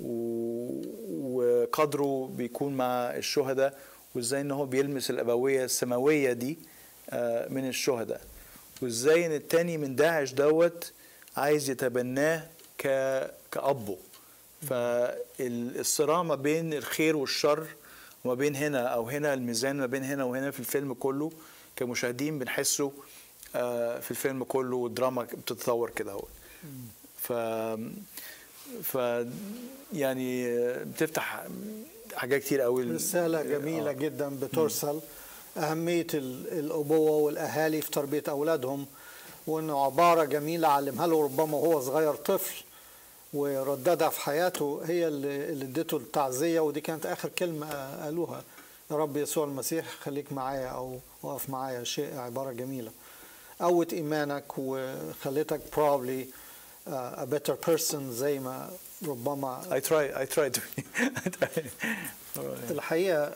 B: وقدره بيكون مع الشهداء، وازاي ان هو بيلمس الابويه السماويه دي من الشهداء، وازاي ان التاني من داعش دوت عايز يتبناه كأبه. فالصراع ما بين الخير والشر، وما بين هنا او هنا، الميزان ما بين هنا وهنا في الفيلم كله كمشاهدين بنحسه في الفيلم كله، والدراما بتتطور كده اهو. ف ف يعني بتفتح حاجات كتير قوي.
A: رسالة جميلة آه. جدا بترسل، أهمية الأبوة والأهالي في تربية أولادهم، وإنه عبارة جميلة علمها له ربما وهو صغير طفل ورددها في حياته، هي اللي ادته التعزية، ودي كانت آخر كلمة قالوها، يا رب يسوع المسيح خليك معايا أو وقف معايا. شيء عبارة جميلة قوت إيمانك وخليتك probably uh, a better person، زي ما ربما
B: I try I try to
A: الحقيقة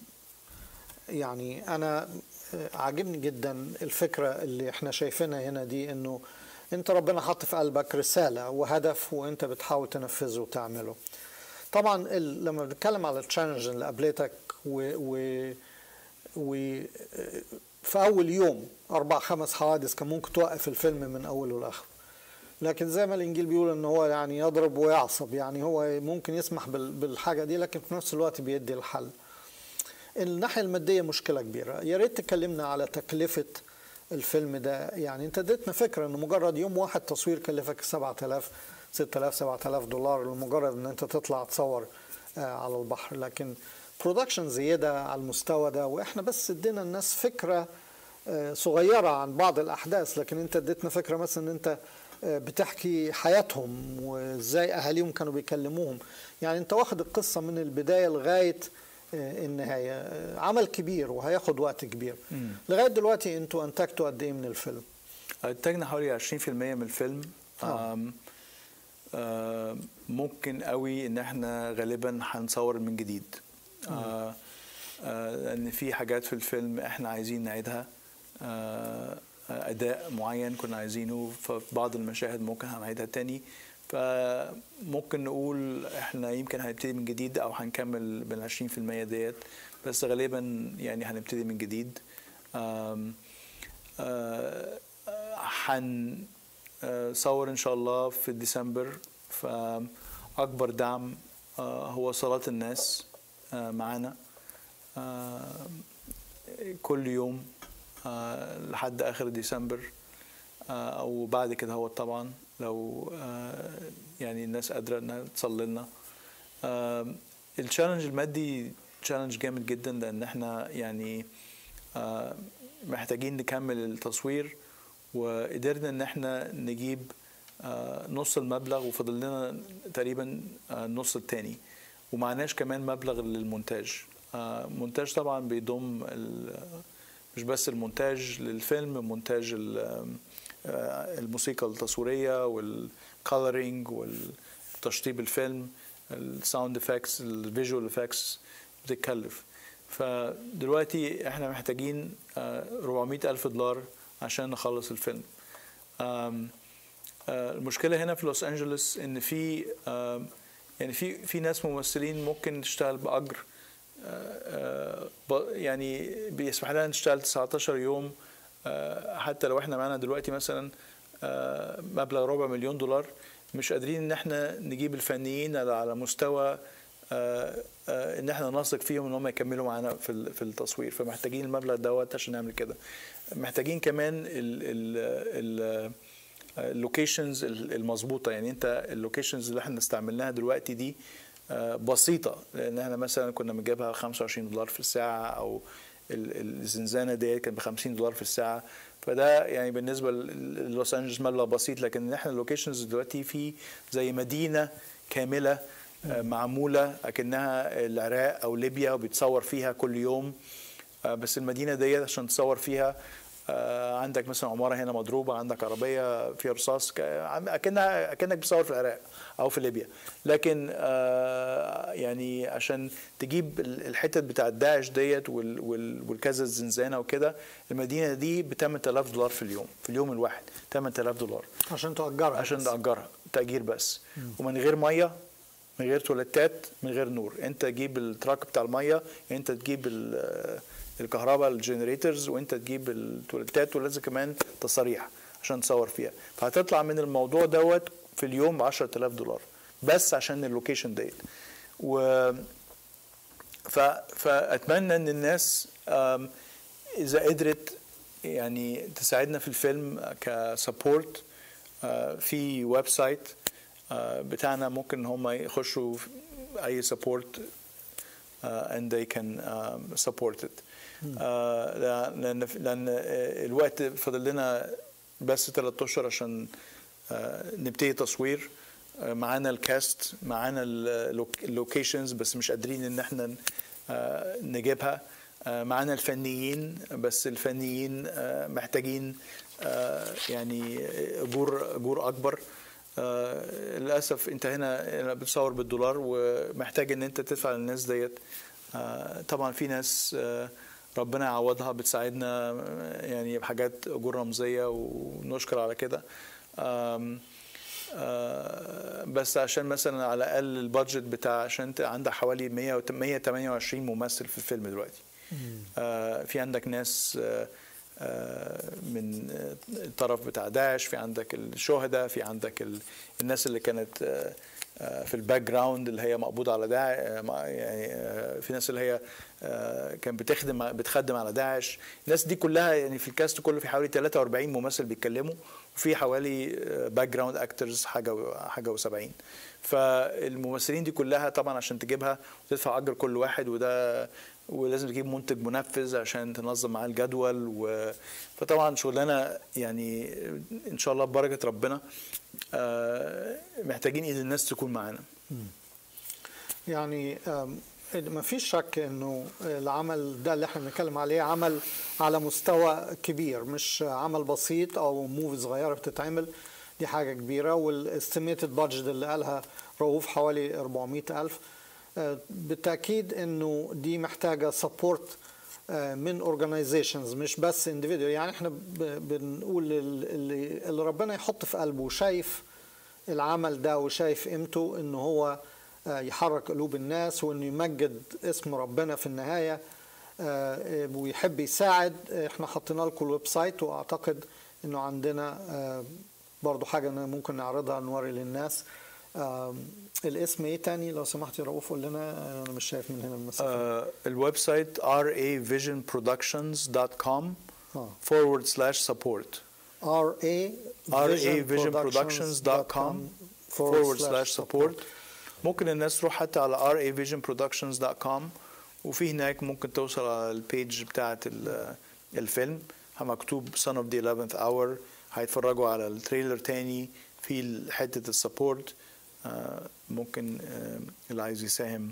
A: يعني أنا عاجبني جدا الفكرة اللي احنا شايفينها هنا دي، إنه أنت ربنا حط في قلبك رسالة وهدف، وأنت بتحاول تنفذه وتعمله. طبعا لما بنتكلم على التشالنج اللي قابلتك و, و, و في أول يوم أربع خمس حوادث كان ممكن توقف الفيلم من أوله لآخره، لكن زي ما الإنجيل بيقول إن هو يعني يضرب ويعصب، يعني هو ممكن يسمح بالحاجة دي لكن في نفس الوقت بيدي الحل. الناحية المادية مشكلة كبيرة. يا ريت تكلمنا على تكلفة الفيلم ده. يعني انت اديتنا فكرة ان مجرد يوم واحد تصوير كلفك سبعة آلاف ستة آلاف سبعة آلاف دولار لمجرد ان انت تطلع تصور على البحر، لكن برودكشن زيادة على المستوى ده، واحنا بس ادينا الناس فكرة صغيرة عن بعض الاحداث، لكن انت اديتنا فكرة مثلا ان انت بتحكي حياتهم وازاي اهاليهم كانوا بيكلموهم. يعني انت واخد القصة من البداية لغاية النهاية. عمل كبير وهياخد وقت كبير. مم. لغاية دلوقتي انتوا انتجتوا قد ايه من الفيلم؟
B: انتجنا حوالي عشرين في المية من الفيلم. آه. آم آم ممكن قوي ان احنا غالبا هنصور من جديد، آه آه لان في حاجات في الفيلم احنا عايزين نعيدها، آه اداء معين كنا عايزينه، ففي بعض المشاهد ممكن هنعيدها تاني، فممكن نقول احنا يمكن هنبتدي من جديد او هنكمل بال عشرين في المية ديت، بس غالبا يعني هنبتدي من جديد. هنصور ان شاء الله في ديسمبر، فاكبر دعم هو صلاة الناس معانا كل يوم لحد اخر ديسمبر، او بعد كده هو طبعا لو يعني الناس قادره انها تصلي لنا. التشالنج المادي تشالنج جامد جدا، لان احنا يعني محتاجين نكمل التصوير، وقدرنا ان احنا نجيب نص المبلغ وفضل لنا تقريبا النص التاني، ومعناش كمان مبلغ للمونتاج. مونتاج طبعا بيضم مش بس المونتاج للفيلم، مونتاج الموسيقى التصويرية والكولرينج والتشطيب الفيلم، الساوند افكتس، الفيجوال افكتس بتتكلف. فدلوقتي احنا محتاجين أربعمائة ألف دولار عشان نخلص الفيلم. المشكلة هنا في لوس أنجلوس إن في يعني في في ناس ممثلين ممكن تشتغل بأجر، يعني بيسمح لنا نشتغل تسعة عشر يوم، حتى لو احنا معانا دلوقتي مثلا مبلغ ربع مليون دولار، مش قادرين ان احنا نجيب الفنيين على مستوى ان احنا نثق فيهم ان هم يكملوا معانا في في التصوير، فمحتاجين المبلغ دوت عشان نعمل كده. محتاجين كمان اللوكيشنز المظبوطه، يعني انت اللوكيشنز اللي احنا استعملناها دلوقتي دي بسيطه، لان احنا مثلا كنا بنجيبها خمسة وعشرين دولار في الساعه، او الزنزانه دي كانت ب خمسين دولار في الساعه. فده يعني بالنسبه للوس انجلوس مبلغ بسيط، لكن احنا اللوكيشنز دلوقتي في زي مدينه كامله معموله اكنها العراق او ليبيا، وبيتصور فيها كل يوم. بس المدينه دي عشان تصور فيها عندك مثلا عماره هنا مضروبه، عندك عربيه فيها رصاص، اكنها اكنك بتصور في العراق او في ليبيا. لكن يعني عشان تجيب الحتت بتاعت داعش ديت والكذا الزنزانه وكده، المدينه دي ب ثمانية آلاف دولار في اليوم، في اليوم الواحد ثمانية آلاف دولار
A: عشان تأجرها،
B: عشان تأجرها تأجير بس. م. ومن غير ميه، من غير تواليتات، من غير نور. انت تجيب التراك بتاع الميه، انت تجيب الكهرباء الجنريتورز، وانت تجيب التواليتات، ولازم كمان تصاريح عشان تصور فيها. فهتطلع من الموضوع دوت في اليوم ب عشرة آلاف دولار بس عشان اللوكيشن ديت. و فاتمنى ان الناس اذا قدرت يعني تساعدنا في الفيلم كسبورت. في ويب سايت بتاعنا ممكن هم يخشوا اي سبورت and they can um, support it. لان لان الوقت فاضل لنا بس ثلاثة اشهر عشان نبتدي تصوير. معانا الكاست، معانا اللوكيشنز، بس مش قادرين ان احنا نجيبها. معانا الفنيين، بس الفنيين محتاجين يعني اجور اجور اكبر. للاسف انت هنا بتصور بالدولار، ومحتاج ان انت تدفع للناس ديت. طبعا في ناس ربنا يعوضها بتساعدنا يعني بحاجات اجور رمزيه، ونشكر على كده. بس عشان مثلا على الاقل البادجت بتاع، عشان انت عندك حوالي مية وثمانية وعشرين ممثل في الفيلم دلوقتي. في عندك ناس من الطرف بتاع داعش، في عندك الشهداء، في عندك الناس اللي كانت في الباك جراوند اللي هي مقبوضه على داعش، يعني في ناس اللي هي كان بتخدم بتخدم على داعش. الناس دي كلها يعني في الكاست كله في حوالي ثلاثة وأربعين ممثل بيتكلموا، وفي حوالي باك جراوند اكترز حاجه حاجه وسبعين. فالممثلين دي كلها طبعا عشان تجيبها وتدفع اجر كل واحد، وده ولازم تجيب منتج منفذ عشان تنظم معاه الجدول. و... فطبعا شغلانه يعني ان شاء الله ببركه ربنا محتاجين ايد الناس تكون معانا.
A: يعني ما فيش شك انه العمل ده اللي احنا بنتكلم عليه عمل على مستوى كبير، مش عمل بسيط او موفي صغيره بتتعمل. دي حاجه كبيره، والاستيميتد بادجت اللي قالها رؤوف حوالي أربعمائة ألف. بالتاكيد انه دي محتاجه سبورت من اورجانيزيشنز، مش بس انديفيدوال. يعني احنا بنقول اللي, اللي ربنا يحط في قلبه وشايف العمل ده وشايف قيمته، انه هو يحرك قلوب الناس، وانه يمجد اسم ربنا في النهايه، ويحب يساعد. احنا حطينا لكم الويب سايت، واعتقد انه عندنا برضو حاجه ممكن نعرضها نوري للناس. الاسم ايه تاني لو سمحت يا رؤوف؟ قول لنا، انا مش شايف من هنا المسافه.
B: uh, الويب سايت r a vision productions dot com forward slash support.
A: r a
B: vision productions dot com forward slash support. ممكن الناس تروح حتى على r a vision productions dot com، وفي هناك ممكن توصل على البيج بتاعه الفيلم، مكتوب son of the eleventh hour. هيتفرجوا على التريلر تاني في حته السبورت. ممكن اللي عايز يساهم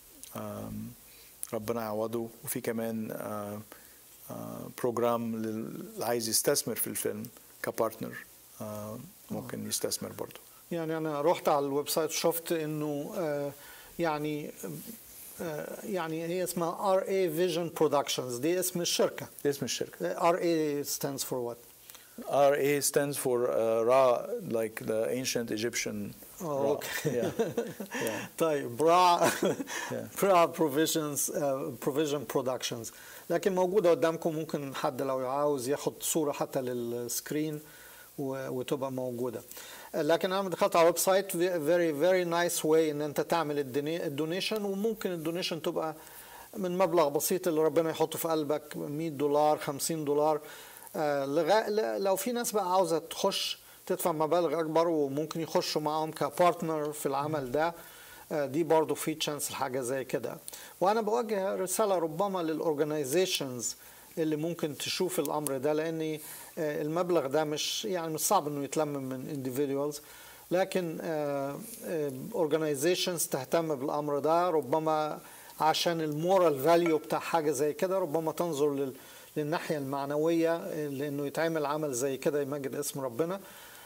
B: ربنا يعوضه. وفي كمان بروجرام اللي عايز يستثمر في الفيلم كبارتنر ممكن يستثمر برضه.
A: يعني انا رحت على الويب سايت وشفت انه يعني يعني هي اسمها ار اي فيجن برودكشنز، دي اسم الشركه.
B: دي اسم الشركه.
A: ار اي stands for what?
B: R A stands for uh, Ra, like the ancient Egyptian.
A: Oh, okay.
B: Yeah. Yeah.
A: طيب برا برا بروفيجنز بروفيجن برودكشنز. لكن موجوده قدامكم، ممكن حد لو عاوز ياخد صوره حتى للسكرين وتبقى موجوده. لكن انا دخلت على الويب سايت، very very nice way ان انت تعمل الدونيشن، وممكن الدونيشن تبقى من مبلغ بسيط اللي ربنا يحطه في قلبك، مية دولار، خمسين دولار. لو في ناس بقى عاوزه تخش تدفع مبالغ اكبر وممكن يخشوا معاهم كبارتنر في العمل ده، دي برضو في تشانس لحاجة زي كده. وأنا بوجه رسالة ربما للأورجنايزيشنز اللي ممكن تشوف الأمر ده، لأن المبلغ ده مش يعني مش صعب إنه يتلم من individuals، لكن organizations تهتم بالأمر ده، ربما عشان المورال فاليو بتاع حاجة زي كده، ربما تنظر لل للناحية المعنوية، لأنه يتعمل عمل زي كده يمجد اسم ربنا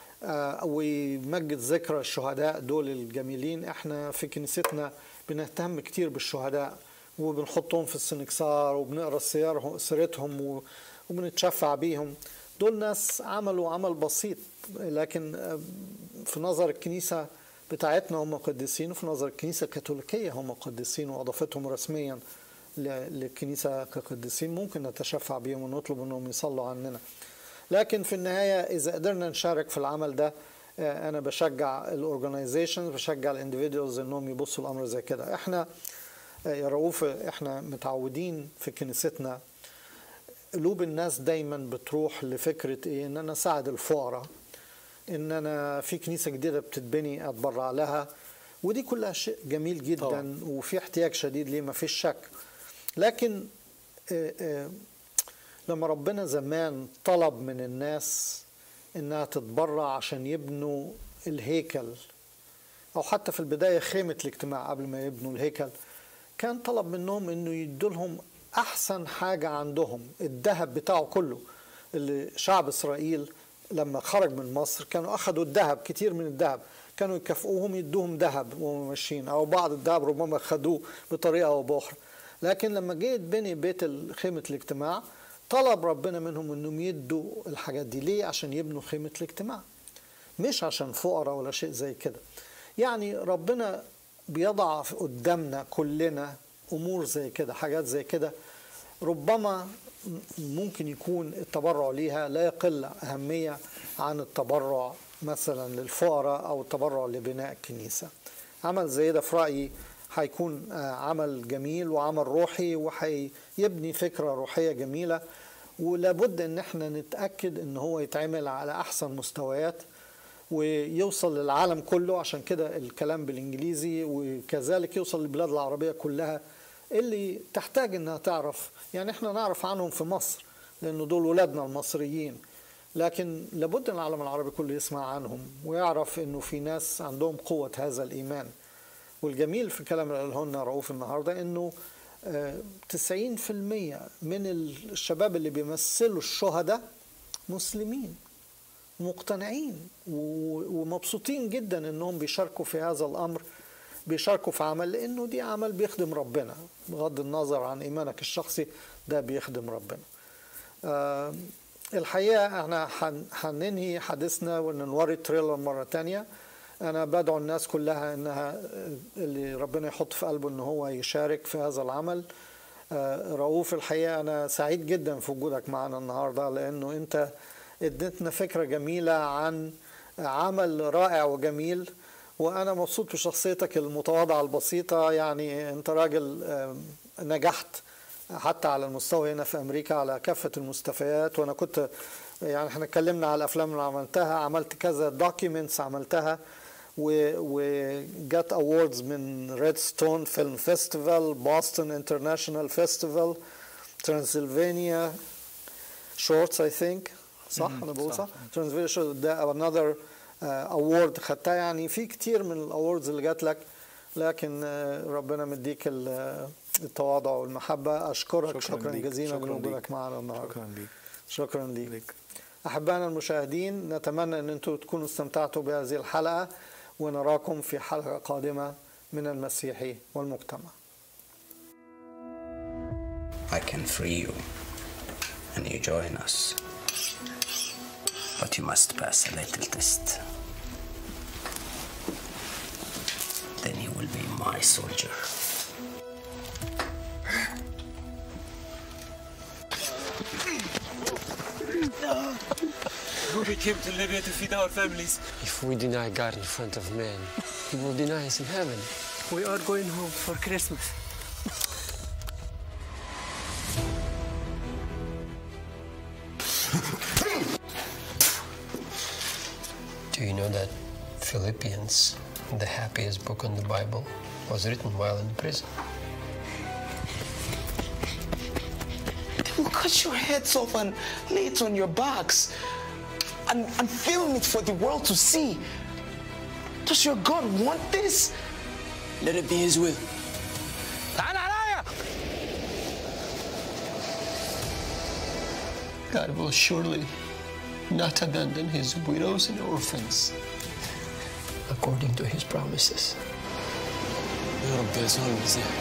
A: ويمجد ذكرى الشهداء دول الجميلين. احنا في كنيستنا بنهتم كتير بالشهداء وبنحطهم في السنكسار وبنقرا سيرتهم وبنتشفع بيهم. دول ناس عملوا عمل بسيط، لكن في نظر الكنيسة بتاعتنا هم قديسين، وفي نظر الكنيسة الكاثوليكية هم قديسين، وأضافتهم رسميا للكنيسة كقديسين. ممكن نتشفع بيهم ونطلب أنهم يصلوا عننا. لكن في النهاية إذا قدرنا نشارك في العمل ده، أنا بشجع الأورجنايزيشنز، بشجع الانديفيديوالز أنهم يبصوا الأمر زي كده. إحنا يا رؤوف إحنا متعودين في كنيستنا قلوب الناس دايما بتروح لفكرة إيه؟ إن أنا أساعد الفقراء، إن أنا في كنيسة جديدة بتتبني أتبرع لها، ودي كلها شيء جميل جدا طبعا. وفي احتياج شديد ليه ما فيش شك. لكن آآ آآ لما ربنا زمان طلب من الناس إنها تتبرع عشان يبنوا الهيكل، أو حتى في البداية خيمة الاجتماع قبل ما يبنوا الهيكل، كان طلب منهم إنه يدولهم أحسن حاجة عندهم، الذهب بتاعه كله. اللي شعب إسرائيل لما خرج من مصر كانوا أخذوا الذهب، كتير من الذهب، كانوا يكافئوهم يدوهم ذهب وهم ماشيين، أو بعض الذهب ربما خدوه بطريقة أو بأخرى. لكن لما جه يتبني بيت خيمة الاجتماع طلب ربنا منهم انهم يدوا الحاجات دي. ليه؟ عشان يبنوا خيمة الاجتماع، مش عشان فقراء ولا شيء زي كده. يعني ربنا بيضع قدامنا كلنا امور زي كده، حاجات زي كده ربما ممكن يكون التبرع ليها لا يقل اهمية عن التبرع مثلا للفقراء او التبرع لبناء الكنيسة. عمل زي ده في رأيي هيكون عمل جميل وعمل روحي، وهيبني فكرة روحية جميلة، ولابد ان احنا نتأكد ان هو يتعمل على احسن مستويات ويوصل للعالم كله. عشان كده الكلام بالانجليزي، وكذلك يوصل للبلاد العربية كلها اللي تحتاج انها تعرف. يعني احنا نعرف عنهم في مصر لانه دول ولادنا المصريين، لكن لابد ان العالم العربي كله يسمع عنهم ويعرف انه في ناس عندهم قوة هذا الايمان. والجميل في الكلام اللي قاله لنا رؤوف النهارده انه تسعين في المية من الشباب اللي بيمثلوا الشهداء مسلمين مقتنعين ومبسوطين جدا انهم بيشاركوا في هذا الامر، بيشاركوا في عمل، لانه دي عمل بيخدم ربنا بغض النظر عن ايمانك الشخصي، ده بيخدم ربنا. أه الحقيقه احنا هننهي حديثنا ونوري التريلر مره تانية. أنا بدعو الناس كلها إنها اللي ربنا يحط في قلبه إن هو يشارك في هذا العمل. رؤوف الحقيقة أنا سعيد جدا في وجودك معنا النهاردة، لأنه أنت اديتنا فكرة جميلة عن عمل رائع وجميل، وأنا مبسوط بشخصيتك المتواضعة البسيطة. يعني أنت راجل نجحت حتى على المستوى هنا في أمريكا على كافة المستويات، وأنا كنت يعني احنا اتكلمنا على الأفلام اللي عملتها، عملت كذا دوكيومنتس عملتها وجات أووردز من ريدستون فيلم فيستيفال، بوسطن انترناشونال فيستيفال، ترانسلفانيا شورتس اي ثينك، صح انا بقول صح؟ ترانسلفانيا شورتس ده another اوورد خدتها. يعني في كتير من الاووردز اللي جات لك، لكن ربنا مديك التواضع والمحبة. أشكرك شكرا, شكرا جزيلا لوجودك معنا النهارده.
B: شكرا ليك.
A: شكرا ليك. أحبائنا المشاهدين، نتمنى أن أنتم تكونوا استمتعتوا بهذه الحلقة، ونراكم في حلقة قادمة من المسيحي والمجتمع.
G: I can free you and you join us, but you must pass a little test. Then you will be my soldier.
H: We came to Libya to feed our families.
K: If we deny God in front of men, He will deny us in heaven.
L: We are going home for Christmas.
K: Do you know that Philippians, the happiest book in the Bible, was written while in prison.
J: They will cut your heads off and lay it on your backs and, and film it for the world to see. Does your God want this?
H: Let it be his will.
K: God will surely not abandon his widows and orphans, according to his promises.
H: يا رب يسوع المسيح